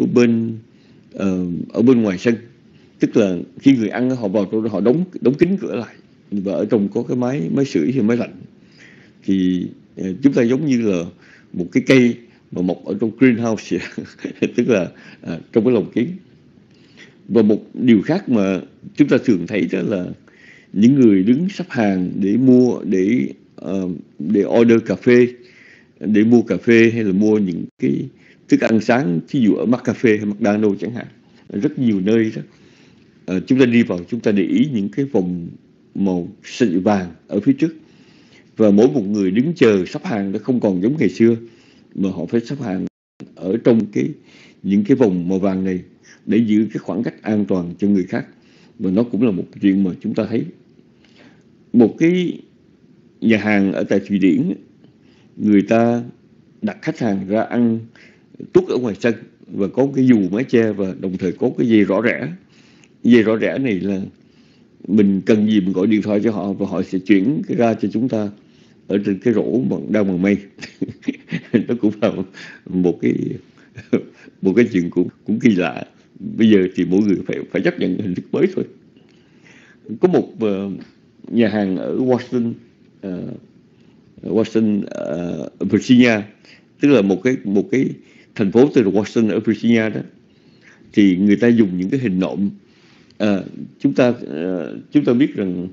bên ngoài sân. Tức là khi người ăn họ vào trong đó, họ đóng kín cửa lại và ở trong có cái máy sưởi hay máy lạnh. Thì chúng ta giống như là một cái cây mà mọc ở trong greenhouse tức là trong cái lồng kính. Và một điều khác mà chúng ta thường thấy đó là những người đứng sắp hàng để mua, để order cà phê, để mua cà phê hay là mua những cái thức ăn sáng, ví dụ ở McCafe hay McDonald's chẳng hạn, rất nhiều nơi đó. Chúng ta đi vào, chúng ta để ý những cái vòng màu sợi vàng ở phía trước, và mỗi một người đứng chờ sắp hàng nó không còn giống ngày xưa, mà họ phải sắp hàng ở trong những cái vòng màu vàng này để giữ cái khoảng cách an toàn cho người khác. Và nó cũng là một chuyện mà chúng ta thấy. Một cái nhà hàng ở tại Thụy Điển, người ta đặt khách hàng ra ăn tuốt ở ngoài sân và có cái dù mái che, và đồng thời có cái dây rõ rẽ. Dây rõ rẽ này là mình cần gì mình gọi điện thoại cho họ và họ sẽ chuyển cái ra cho chúng ta ở trên cái rổ đang bằng mây. Nó cũng là một cái chuyện cũng kỳ lạ. Bây giờ thì mỗi người phải chấp nhận hình thức mới thôi. Có một nhà hàng ở Washington, Virginia, tức là một cái thành phố tên là Washington ở Virginia đó, thì người ta dùng những cái hình nộm. Chúng ta biết rằng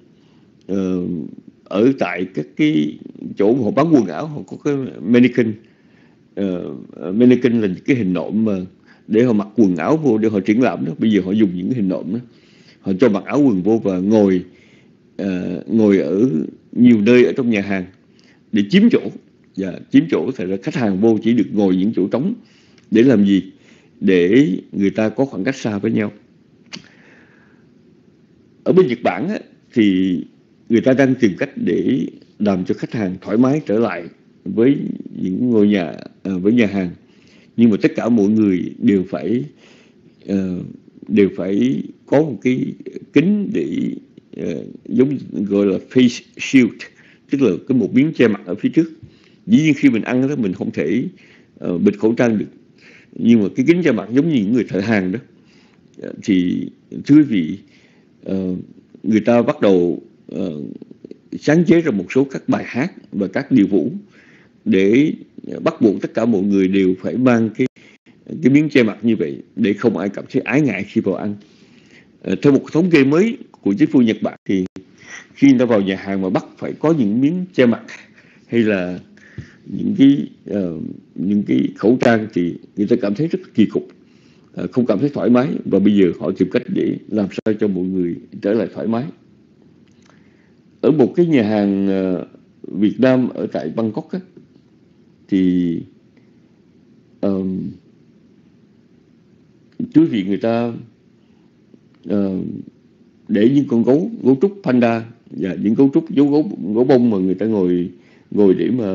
ở tại các cái chỗ mà họ bán quần áo, họ có cái mannequin. Mannequin là những cái hình nộm mà để họ mặc quần áo vô để họ triển lãm đó. Bây giờ họ dùng những cái hình nộm đó, họ cho mặc áo quần vô và ngồi ở nhiều nơi ở trong nhà hàng để chiếm chỗ. Và chiếm chỗ thì là khách hàng vô chỉ được ngồi những chỗ trống. Để làm gì? Để người ta có khoảng cách xa với nhau. Ở bên Nhật Bản á, thì người ta đang tìm cách để làm cho khách hàng thoải mái trở lại với những ngôi nhà, với nhà hàng. Nhưng mà tất cả mọi người đều phải có một cái kính để giống gọi là face shield, tức là cái một miếng che mặt ở phía trước. Dĩ nhiên khi mình ăn đó mình không thể bịt khẩu trang được, nhưng mà cái kính che mặt giống như những người thợ hàng đó. Thì thưa quý vị, người ta bắt đầu sáng chế ra một số các bài hát và các điệu vũ để bắt buộc tất cả mọi người đều phải mang cái miếng che mặt như vậy để không ai cảm thấy ái ngại khi vào ăn. Theo một thống kê mới của chính phủ Nhật Bản thì khi người ta vào nhà hàng mà bắt phải có những miếng che mặt hay là những cái khẩu trang thì người ta cảm thấy rất kỳ cục, không cảm thấy thoải mái. Và bây giờ họ tìm cách để làm sao cho mọi người trở lại thoải mái. Ở một cái nhà hàng Việt Nam ở tại Bangkok á, thì quý vị, người ta để những con gấu trúc panda và những gấu trúc gấu bông mà người ta ngồi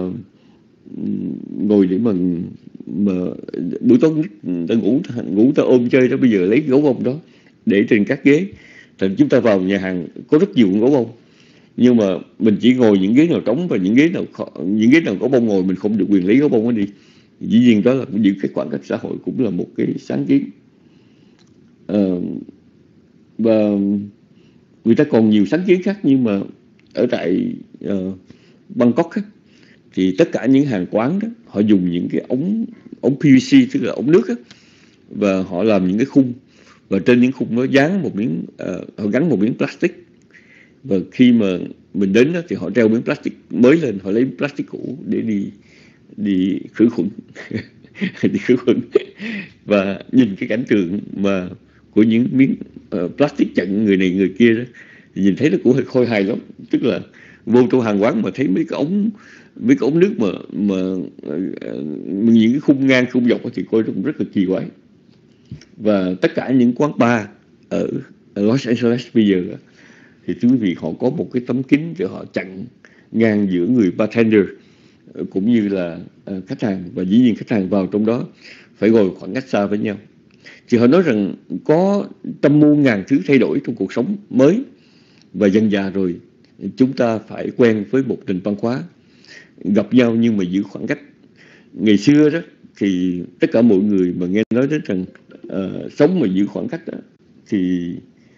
để mà buổi tối người ta ngủ ta ôm chơi đó. Bây giờ lấy gấu bông đó để trên các ghế. Thành chúng ta vào nhà hàng có rất nhiều gấu bông, nhưng mà mình chỉ ngồi những ghế nào trống, và những ghế nào có bông ngồi mình không được quyền lấy gấu bông đó đi. Dĩ nhiên đó là giữ cái khoảng cách xã hội cũng là một cái sáng kiến. Và người ta còn nhiều sáng kiến khác, nhưng mà ở tại Bangkok á, thì tất cả những hàng quán đó họ dùng những cái ống PVC, tức là ống nước á, và họ làm những cái khung, và trên những khung đó dán một miếng họ gắn một miếng plastic, và khi mà mình đến đó, thì họ treo miếng plastic mới lên, họ lấy plastic cũ để đi khử khuẩn đi khử khuẩn. Và nhìn cái cảnh tượng mà của những miếng plastic chặn người này người kia đó, thì nhìn thấy nó cũng hơi khôi hài lắm. Tức là vô trong hàng quán mà thấy mấy cái ống nước mà những cái khung ngang khung dọc thì coi nó cũng rất là kỳ quái. Và tất cả những quán bar ở Los Angeles bây giờ thì thưa quý vị, họ có một cái tấm kính để họ chặn ngang giữa người bartender cũng như là khách hàng, và dĩ nhiên khách hàng vào trong đó phải ngồi khoảng cách xa với nhau. Thì họ nói rằng có trăm muôn ngàn thứ thay đổi trong cuộc sống mới, và dần dà rồi chúng ta phải quen với một nền văn hóa gặp nhau nhưng mà giữ khoảng cách. Ngày xưa đó thì tất cả mọi người mà nghe nói đến rằng sống mà giữ khoảng cách đó, thì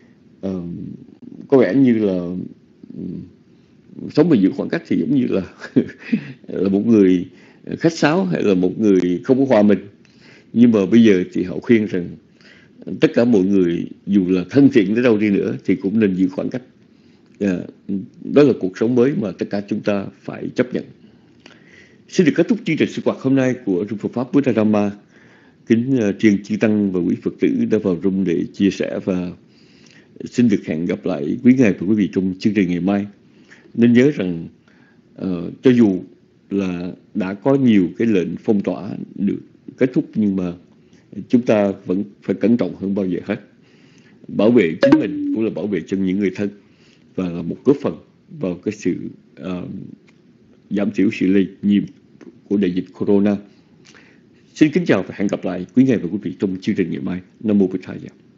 có vẻ như là sống mà giữ khoảng cách thì giống như là là một người khách sáo hay là một người không có hòa mình. Nhưng mà bây giờ thì họ khuyên rằng tất cả mọi người dù là thân thiện đến đâu đi nữa thì cũng nên giữ khoảng cách. Đó là cuộc sống mới mà tất cả chúng ta phải chấp nhận. Xin được kết thúc chương trình sinh hoạt hôm nay của Room Phật Pháp Buddha Dhamma. Kính tri chư tăng và quý Phật tử đã vào room để chia sẻ, và xin được hẹn gặp lại quý ngài và quý vị trong chương trình ngày mai. Nên nhớ rằng cho dù là đã có nhiều cái lệnh phong tỏa được kết thúc, nhưng mà chúng ta vẫn phải cẩn trọng hơn bao giờ hết. Bảo vệ chính mình cũng là bảo vệ cho những người thân, và là một góp phần vào cái sự giảm thiểu sự lây nhiễm của đại dịch Corona. Xin kính chào và hẹn gặp lại quý ngài và quý vị trong chương trình ngày mai. Nam mô Bổn Thầy.